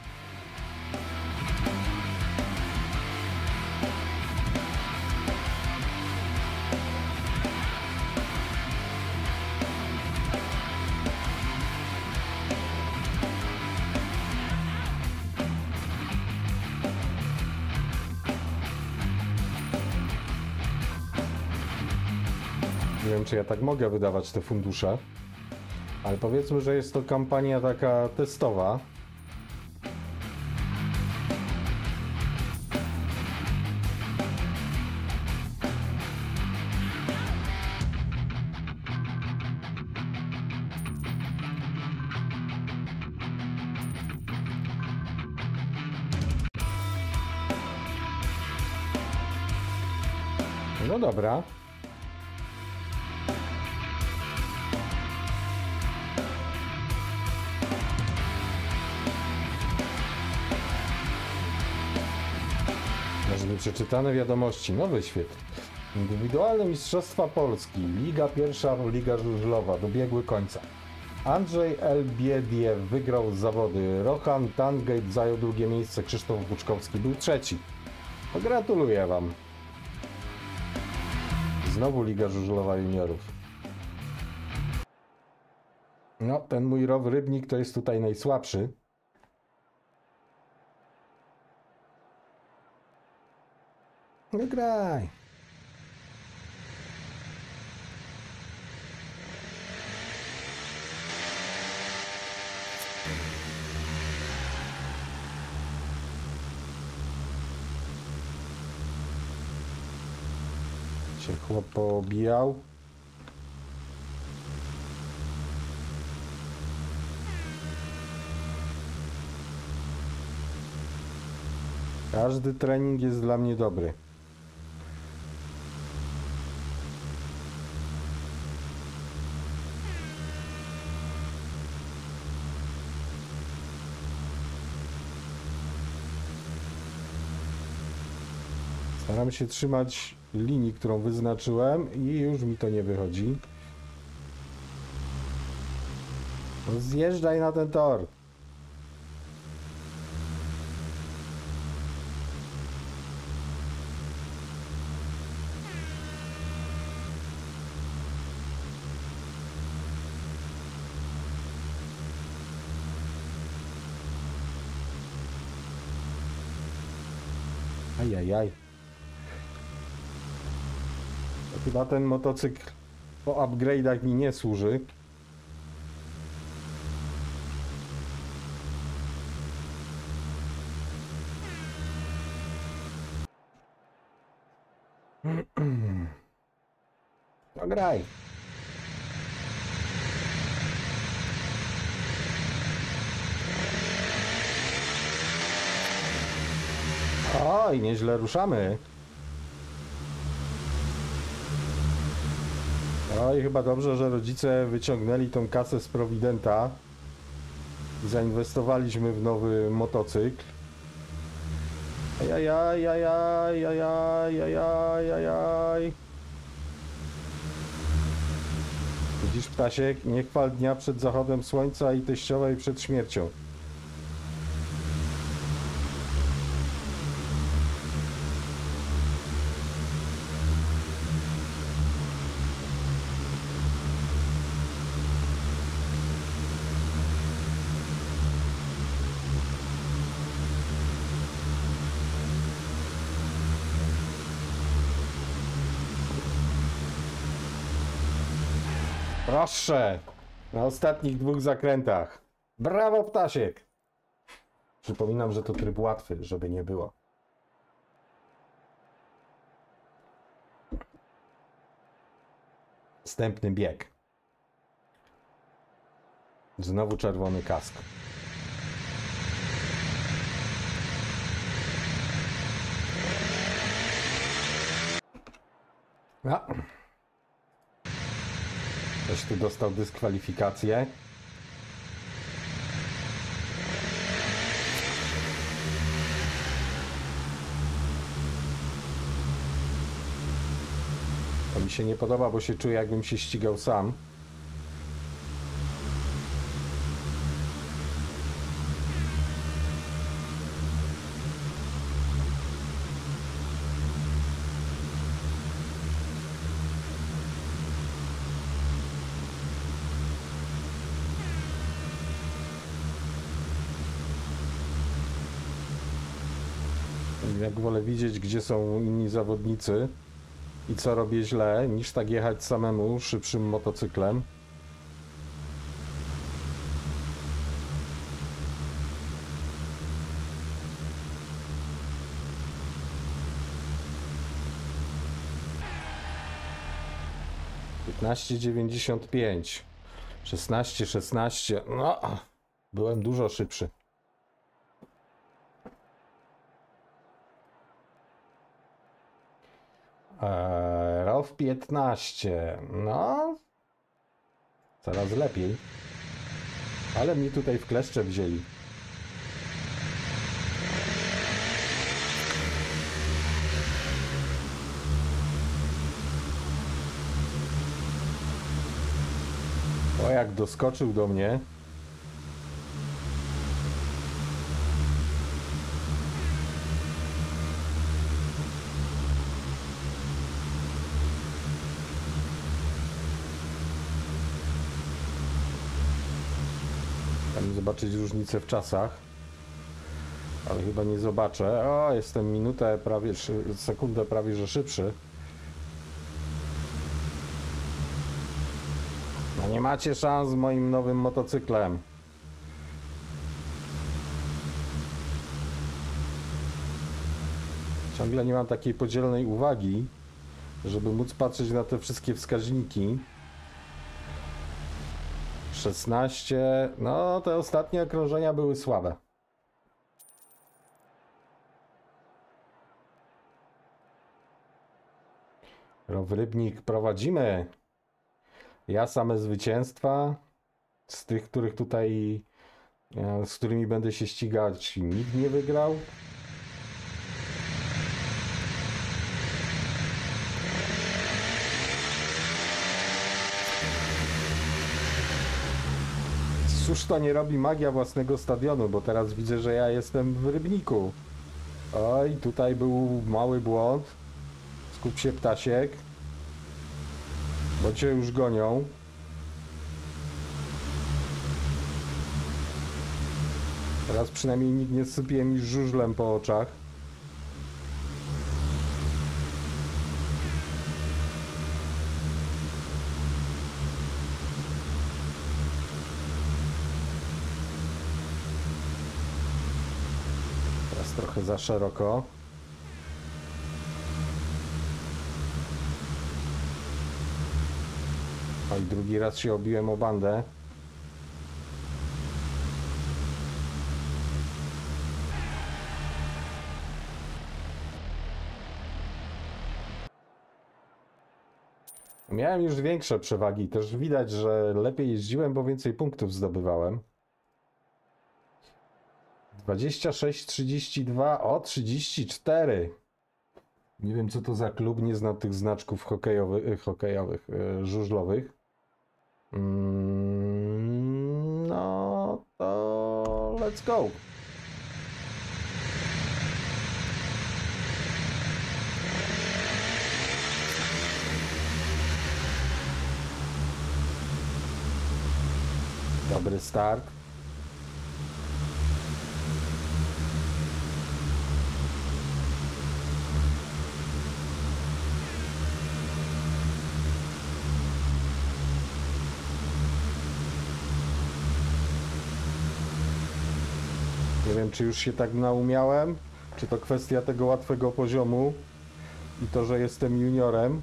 Nie wiem, czy ja tak mogę wydawać te fundusze, ale powiedzmy, że jest to kampania taka testowa. No dobra. Może przeczytane wiadomości. Nowy świat. Indywidualne Mistrzostwa Polski. Liga pierwsza, Liga Żużlowa. Dobiegły końca. Andrzej Elbiediew wygrał zawody. Rohan Tangate zajął drugie miejsce. Krzysztof Buczkowski był trzeci. Gratuluję wam. Znowu Liga Żużlowa Juniorów. No, ten mój row rybnik to jest tutaj najsłabszy. No graj. Się chłop poobijał. Każdy trening jest dla mnie dobry. Staram się trzymać linii, którą wyznaczyłem i już mi to nie wychodzi. No zjeżdżaj na ten tor. Ajajaj. To chyba ten motocykl po upgrade'ach mi nie służy. No graj. Oj, nieźle ruszamy. Oj, chyba dobrze, że rodzice wyciągnęli tą kasę z Prowidenta i zainwestowaliśmy w nowy motocykl. Ajajaj, ajaj, ajaj, ajaj, ajaj. Widzisz, ptasiek, nie chwal dnia przed zachodem słońca i teściowej przed śmiercią. Proszę! Na ostatnich dwóch zakrętach. Brawo, ptasiek! Przypominam, że to tryb łatwy, żeby nie było. Wstępny bieg. Znowu czerwony kask. A. Ktoś tu dostał dyskwalifikację. To mi się nie podoba, bo się czuję, jakbym się ścigał sam. Jak wolę widzieć, gdzie są inni zawodnicy i co robię źle, niż tak jechać samemu szybszym motocyklem. piętnaście dziewięćdziesiąt pięć, szesnaście szesnaście, no, byłem dużo szybszy. Eee, F piętnaście. No, coraz lepiej. Ale mnie tutaj w kleszcze wzięli. O, jak doskoczył do mnie. Chciałem zobaczyć różnicę w czasach, ale chyba nie zobaczę. O, jestem minutę, prawie sekundę prawie że szybszy. No nie macie szans z moim nowym motocyklem. Ciągle nie mam takiej podzielnej uwagi, żeby móc patrzeć na te wszystkie wskaźniki. szesnaście, no te ostatnie okrążenia były słabe. Rowrybnik prowadzimy. Ja same zwycięstwa. Z tych, których tutaj, z którymi będę się ścigać, nikt nie wygrał. Cóż to nie robi magia własnego stadionu, bo teraz widzę, że ja jestem w Rybniku. Oj, tutaj był mały błąd. Skup się, ptasiek. Bo cię już gonią. Teraz przynajmniej nikt nie sypie mi żużlem po oczach. Teraz trochę za szeroko. Oj, drugi raz się obiłem o bandę. Miałem już większe przewagi, też widać, że lepiej jeździłem, bo więcej punktów zdobywałem. dwadzieścia sześć trzydzieści dwa, o trzydzieści cztery. Nie wiem co to za klub, nie znam tych znaczków hokejowych, hokejowych, żużlowych. Mm, no to let's go. Dobry start. Nie wiem, czy już się tak naumiałem, czy to kwestia tego łatwego poziomu i to, że jestem juniorem.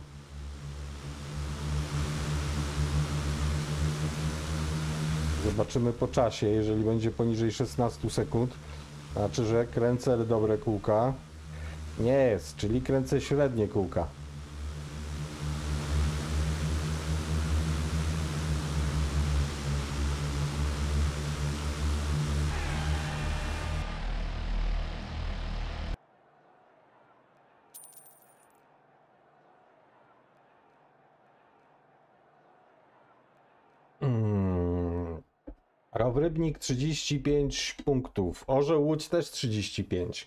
Zobaczymy po czasie, jeżeli będzie poniżej szesnastu sekund. Znaczy, że kręcę dobre kółka. Nie jest, czyli kręcę średnie kółka. Rowrybnik trzydzieści pięć punktów. Orzeł Łódź też trzydzieści pięć.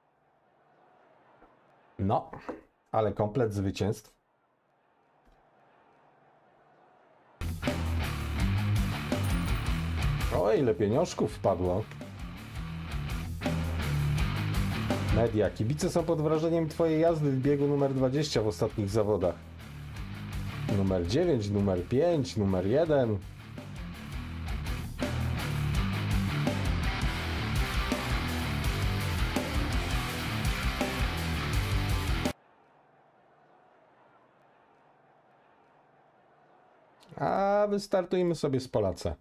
No, ale komplet zwycięstw. O, ile pieniążków wpadło. Media. Kibice są pod wrażeniem twojej jazdy w biegu numer dwadzieścia w ostatnich zawodach. Numer dziewięć, numer pięć, numer jeden. A wystartujmy sobie z Polaca.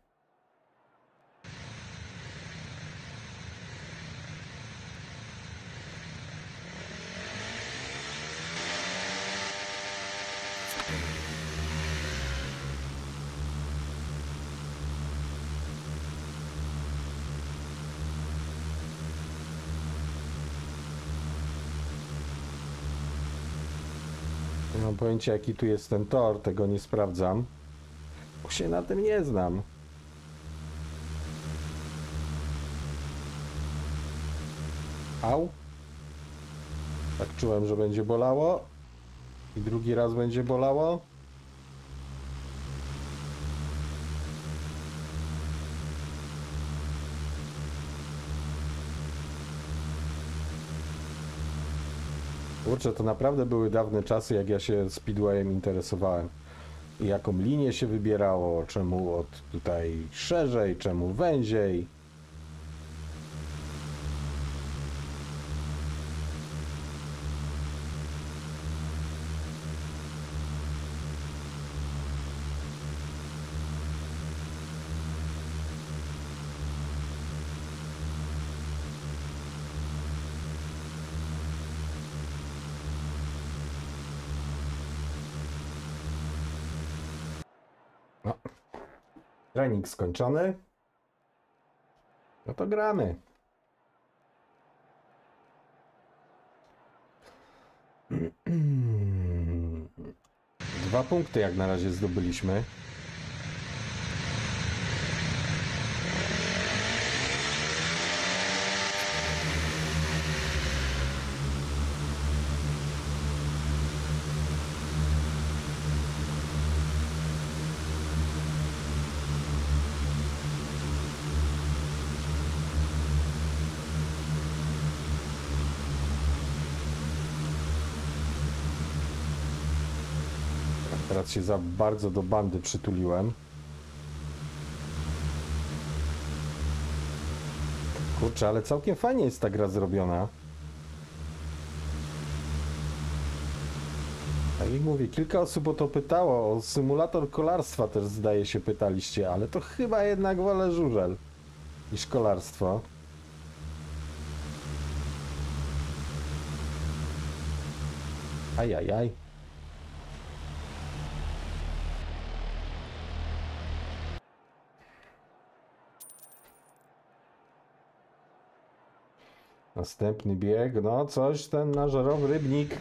Nie mam pojęcia, jaki tu jest ten tor, tego nie sprawdzam, bo się na tym nie znam. Au. Tak czułem, że będzie bolało. I drugi raz będzie bolało. Kurczę, to naprawdę były dawne czasy, jak ja się speedwayem interesowałem. I jaką linię się wybierało, czemu od tutaj szerzej, czemu węziej. No. Trening skończony. No to gramy. Dwa punkty jak na razie zdobyliśmy. Teraz się za bardzo do bandy przytuliłem. Kurczę, ale całkiem fajnie jest ta gra zrobiona. Tak jak mówię, kilka osób o to pytało. O symulator kolarstwa też zdaje się pytaliście, ale to chyba jednak wolę żużel niż kolarstwo. Ajajaj. Następny bieg, no coś ten nasz rybnik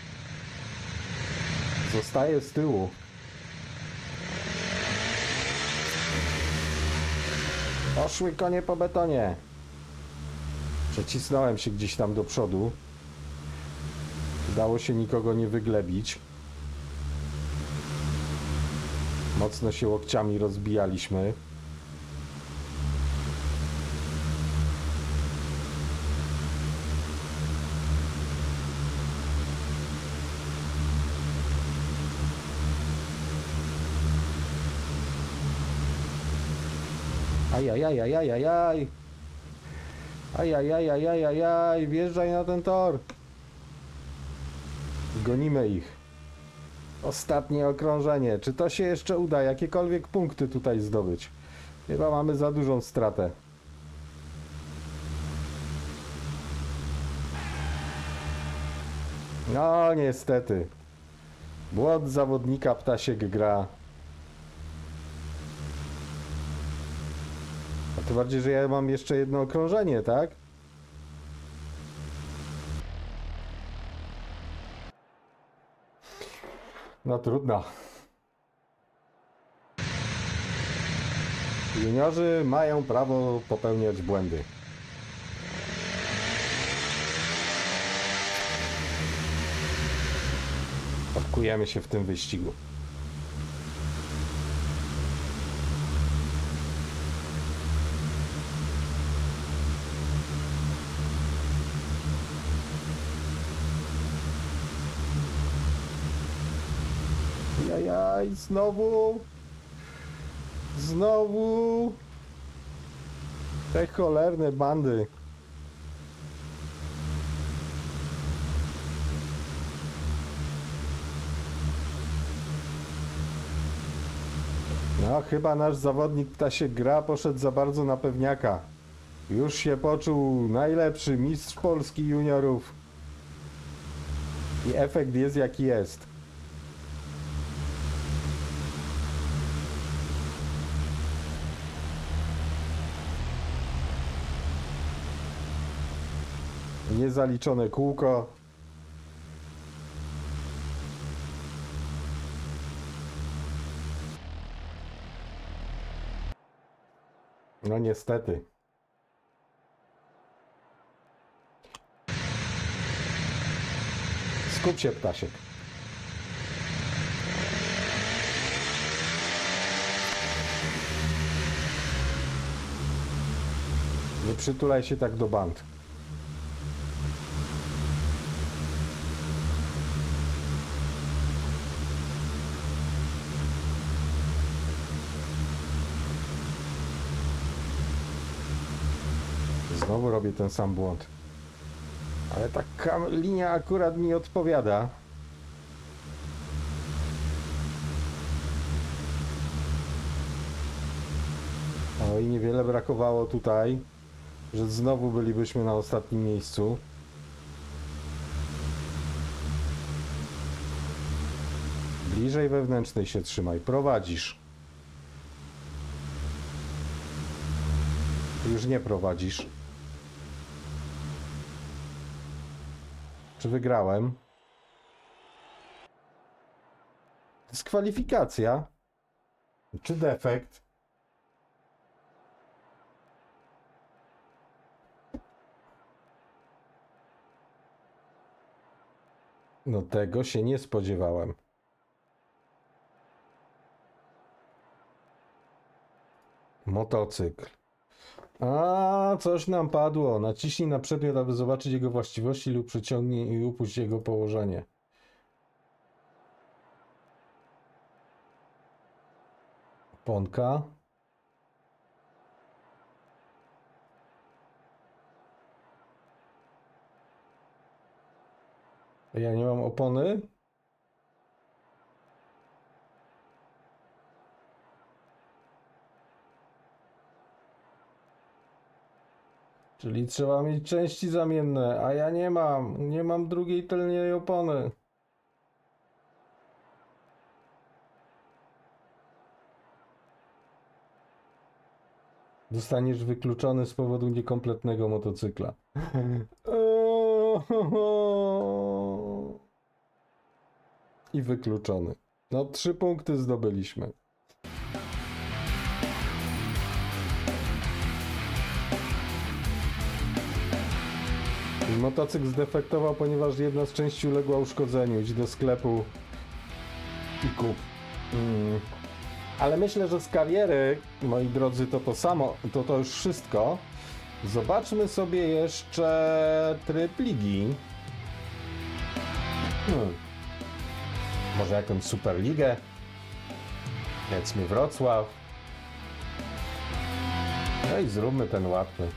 zostaje z tyłu. Poszły konie po betonie. Przecisnąłem się gdzieś tam do przodu. Udało się nikogo nie wyglebić. Mocno się łokciami rozbijaliśmy. Ajajajajajajaj. Ajajajajajajaj. Wjeżdżaj na ten tor. Gonimy ich. Ostatnie okrążenie. Czy to się jeszcze uda? Jakiekolwiek punkty tutaj zdobyć? Chyba mamy za dużą stratę. No niestety. Błąd zawodnika, Ptasiek gra. A tym bardziej, że ja mam jeszcze jedno okrążenie, tak? No trudno. Juniorzy mają prawo popełniać błędy. Odkujemy się w tym wyścigu. Jajaj, znowu. Znowu. Te cholerne bandy. No, chyba nasz zawodnik Ptasiek gra poszedł za bardzo na pewniaka. Już się poczuł najlepszy mistrz Polski juniorów. I efekt jest jaki jest. Niezaliczone kółko. No niestety. Skup się, ptasiek. Nie przytulaj się tak do band. Znowu robię ten sam błąd. Ale taka linia akurat mi odpowiada. O, i niewiele brakowało tutaj, że znowu bylibyśmy na ostatnim miejscu. Bliżej wewnętrznej się trzymaj. Prowadzisz. Już nie prowadzisz. Czy wygrałem? Dyskwalifikacja? Czy defekt? No tego się nie spodziewałem. Motocykl. A, coś nam padło. Naciśnij na przedmiot, aby zobaczyć jego właściwości lub przyciągnij i upuść jego położenie. Oponka. Ja nie mam opony? Czyli trzeba mieć części zamienne, a ja nie mam. Nie mam drugiej tylnej opony. Zostaniesz wykluczony z powodu niekompletnego motocykla. I wykluczony. No, trzy punkty zdobyliśmy. Motocykl zdefektował, ponieważ jedna z części uległa uszkodzeniu. Idź do sklepu i kup. Mm. Ale myślę, że z kariery, moi drodzy, to to samo, to to już wszystko. Zobaczmy sobie jeszcze tryb ligi. Hmm. Może jakąś Superligę? Powiedzmy Wrocław. No i zróbmy ten łatwy.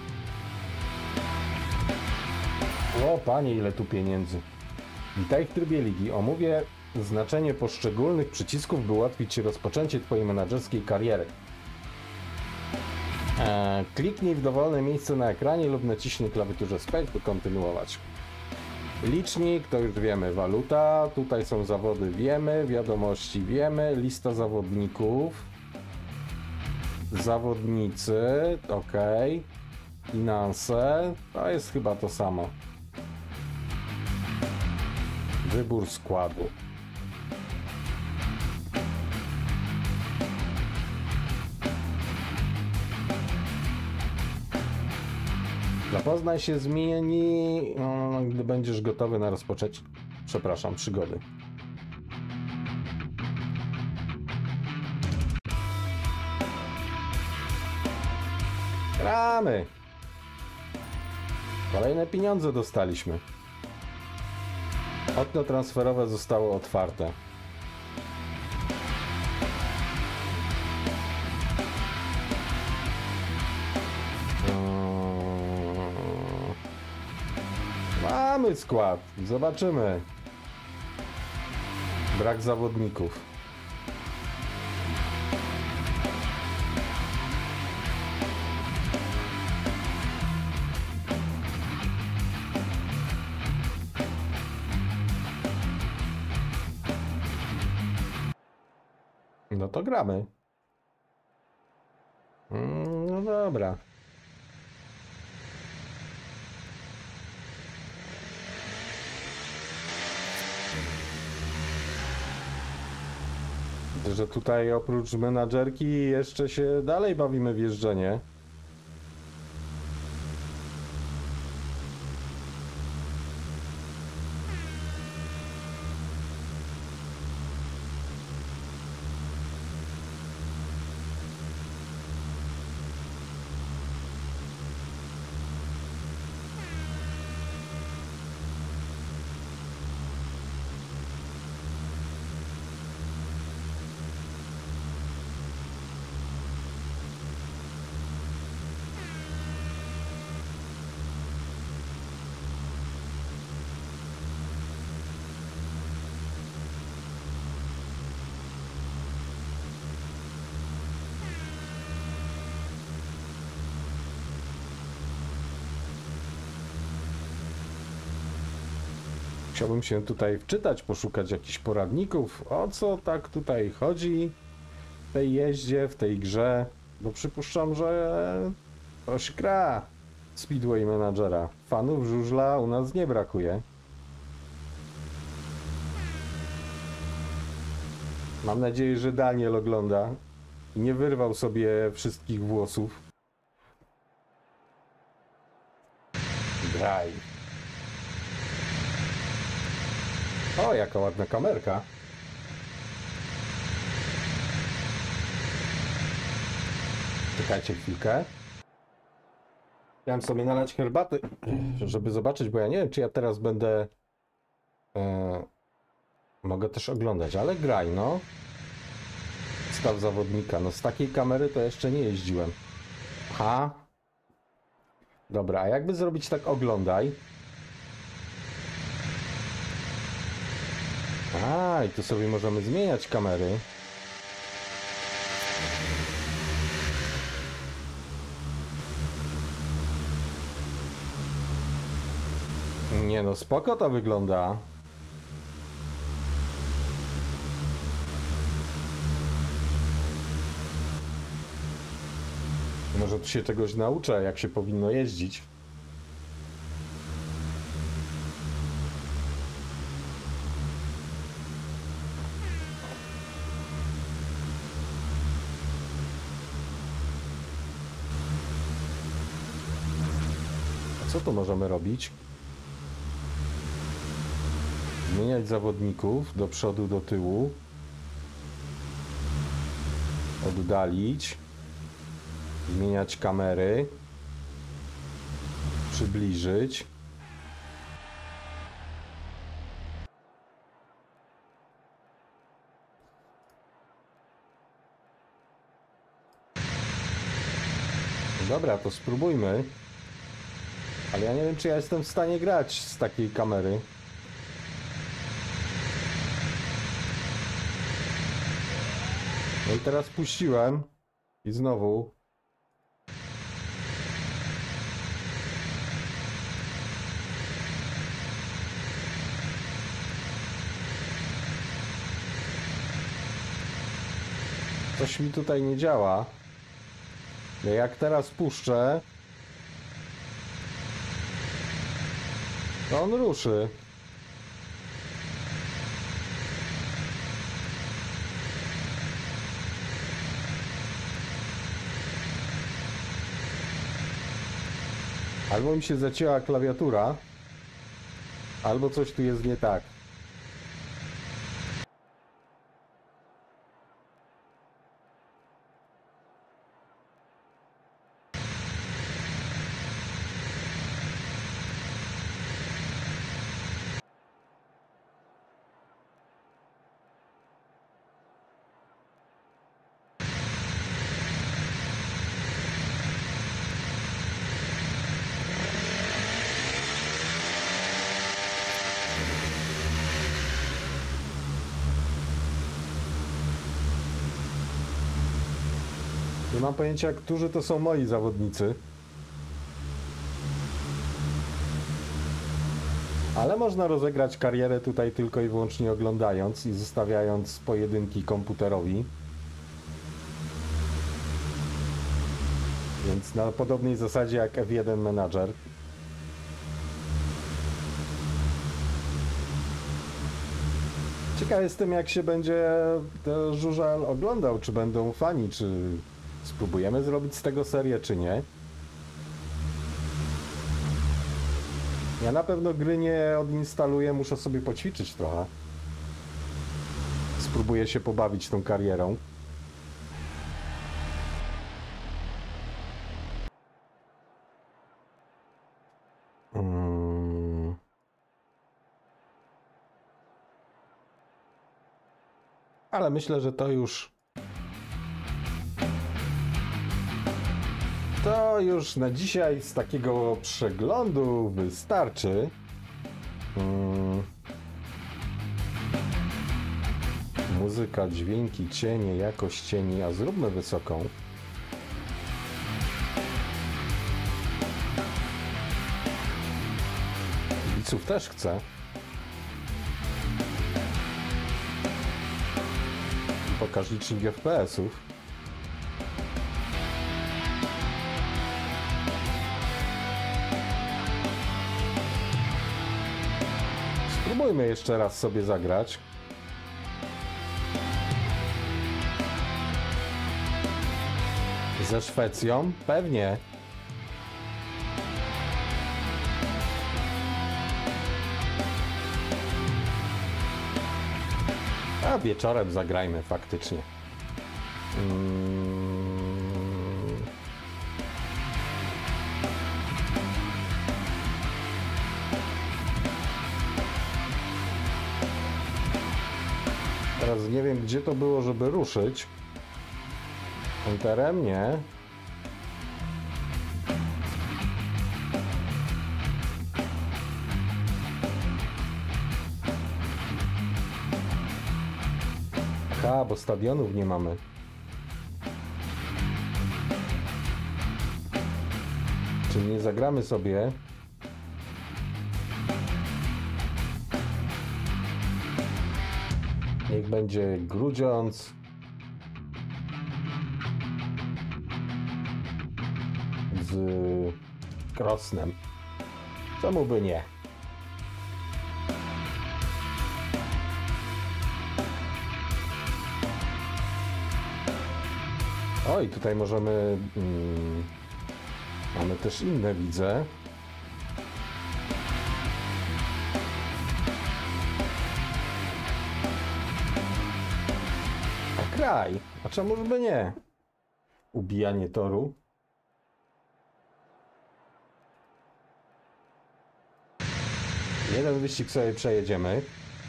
O panie, ile tu pieniędzy. Witaj w trybie ligi. Omówię znaczenie poszczególnych przycisków, by ułatwić Ci rozpoczęcie Twojej menadżerskiej kariery. Eee, kliknij w dowolne miejsce na ekranie lub naciśnij klawiaturę Space, by kontynuować. Licznik, to już wiemy. Waluta, tutaj są zawody, wiemy. Wiadomości, wiemy. Lista zawodników. Zawodnicy, ok. Finanse, to jest chyba to samo. Wybór składu. Zapoznaj się, zmieni, no, gdy będziesz gotowy na rozpoczęcie, przepraszam, przygody. Gramy! Kolejne pieniądze dostaliśmy. Okno transferowe zostało otwarte. Mamy skład. Zobaczymy. Brak zawodników. No to gramy. Mm, no dobra. Że tutaj oprócz menadżerki jeszcze się dalej bawimy w jeżdżenie. Chciałbym się tutaj wczytać, poszukać jakichś poradników, o co tak tutaj chodzi w tej jeździe, w tej grze, bo przypuszczam, że ktoś gra Speedway Managera. Fanów żużla u nas nie brakuje. Mam nadzieję, że Daniel ogląda i nie wyrwał sobie wszystkich włosów. Graj. O, jaka ładna kamerka. Czekajcie chwilkę. Chciałem sobie nalać herbaty, żeby zobaczyć, bo ja nie wiem, czy ja teraz będę... E, mogę też oglądać, ale graj, no. Staw zawodnika. No z takiej kamery to jeszcze nie jeździłem. Ha. Dobra, a jakby zrobić tak oglądaj? A, i tu sobie możemy zmieniać kamery. Nie no, spoko to wygląda. Może tu się czegoś nauczę, jak się powinno jeździć. Co tu możemy robić? Zmieniać zawodników do przodu, do tyłu. Oddalić. Zmieniać kamery. Przybliżyć. Dobra, to spróbujmy. Ale ja nie wiem, czy ja jestem w stanie grać z takiej kamery. No i teraz puściłem. I znowu. Coś mi tutaj nie działa. No jak teraz puszczę, to on ruszy. Albo mi się zacięła klawiatura, albo coś tu jest nie tak. Nie mam pojęcia, którzy to są moi zawodnicy. Ale można rozegrać karierę tutaj tylko i wyłącznie oglądając i zostawiając pojedynki komputerowi. Więc na podobnej zasadzie jak F jeden Manager. Ciekaw jestem, jak się będzie to żużel oglądał, czy będą fani, czy spróbujemy zrobić z tego serię, czy nie. Ja na pewno gry nie odinstaluję, muszę sobie poćwiczyć trochę. Spróbuję się pobawić tą karierą. Hmm. Ale myślę, że to już... To już na dzisiaj z takiego przeglądu wystarczy. Hmm. Muzyka, dźwięki, cienie, jakość cieni, a zróbmy wysoką. Biców też chcę. Pokaż licznik F P S-ów. Spróbujmy jeszcze raz sobie zagrać. Ze Szwecją? Pewnie. A wieczorem zagrajmy faktycznie. Hmm. Teraz nie wiem, gdzie to było, żeby ruszyć. Enterem? Nie. Aha, bo stadionów nie mamy. Czy nie zagramy sobie? Niech będzie Grudziądz. Z Krosnem. Czemu by nie? Oj, tutaj możemy... Hmm, mamy też inne, widzę. A kraj? A czemu by nie? Ubijanie toru. Jeden wyścig sobie przejedziemy.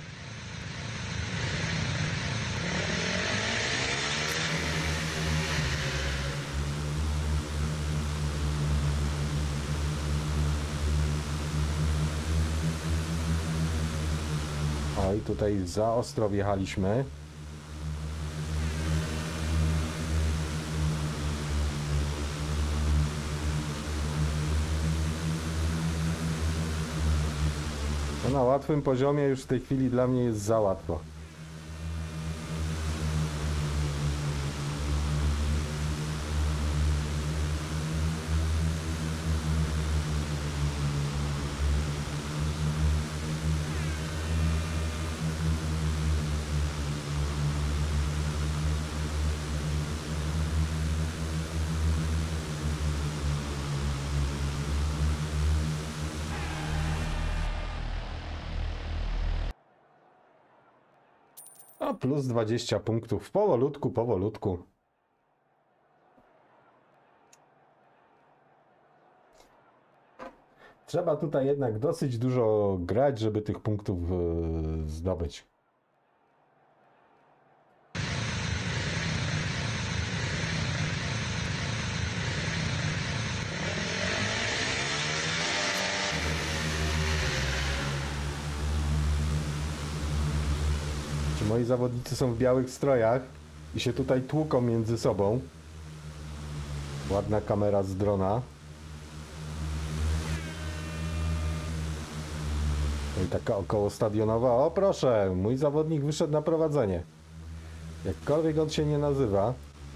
Oj, tutaj za ostro wjechaliśmy. No na łatwym poziomie już w tej chwili dla mnie jest za łatwo. No plus dwadzieścia punktów. Powolutku, powolutku. Trzeba tutaj jednak dosyć dużo grać, żeby tych punktów yy, zdobyć. Moi zawodnicy są w białych strojach i się tutaj tłuką między sobą. Ładna kamera z drona. No i taka około stadionowa. O proszę, mój zawodnik wyszedł na prowadzenie. Jakkolwiek on się nie nazywa.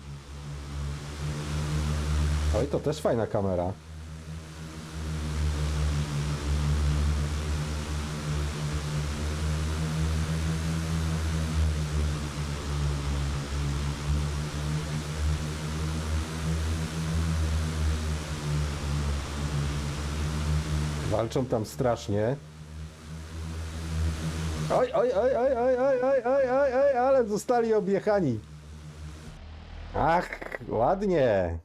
Oj, to też fajna kamera. Walczą tam strasznie. Oj, oj, oj, oj, oj, oj, oj, oj, oj, oj, ale zostali objechani. Ach, ładnie.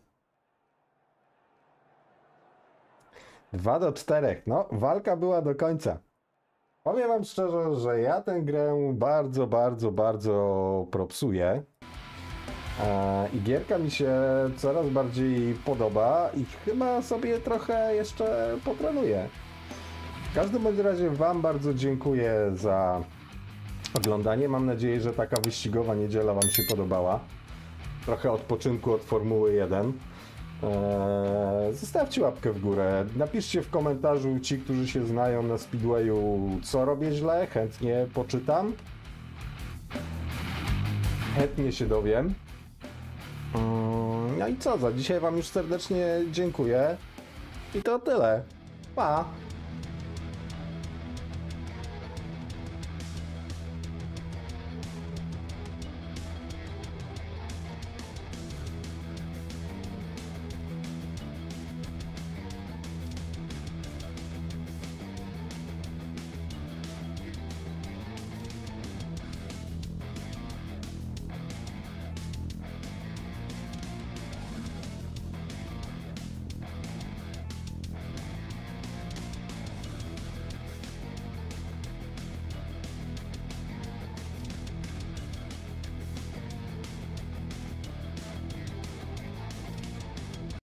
Dwa do czterech. No, walka była do końca. Powiem wam szczerze, że ja tę grę bardzo, bardzo, bardzo propsuję. I gierka mi się coraz bardziej podoba i chyba sobie trochę jeszcze potrenuję. W każdym bądź razie wam bardzo dziękuję za oglądanie. Mam nadzieję, że taka wyścigowa niedziela wam się podobała. Trochę odpoczynku od Formuły jeden. Eee, zostawcie łapkę w górę. Napiszcie w komentarzu ci, którzy się znają na Speedwayu, co robię źle. Chętnie poczytam. Chętnie się dowiem. No i co, za dzisiaj wam już serdecznie dziękuję. I to tyle. Pa!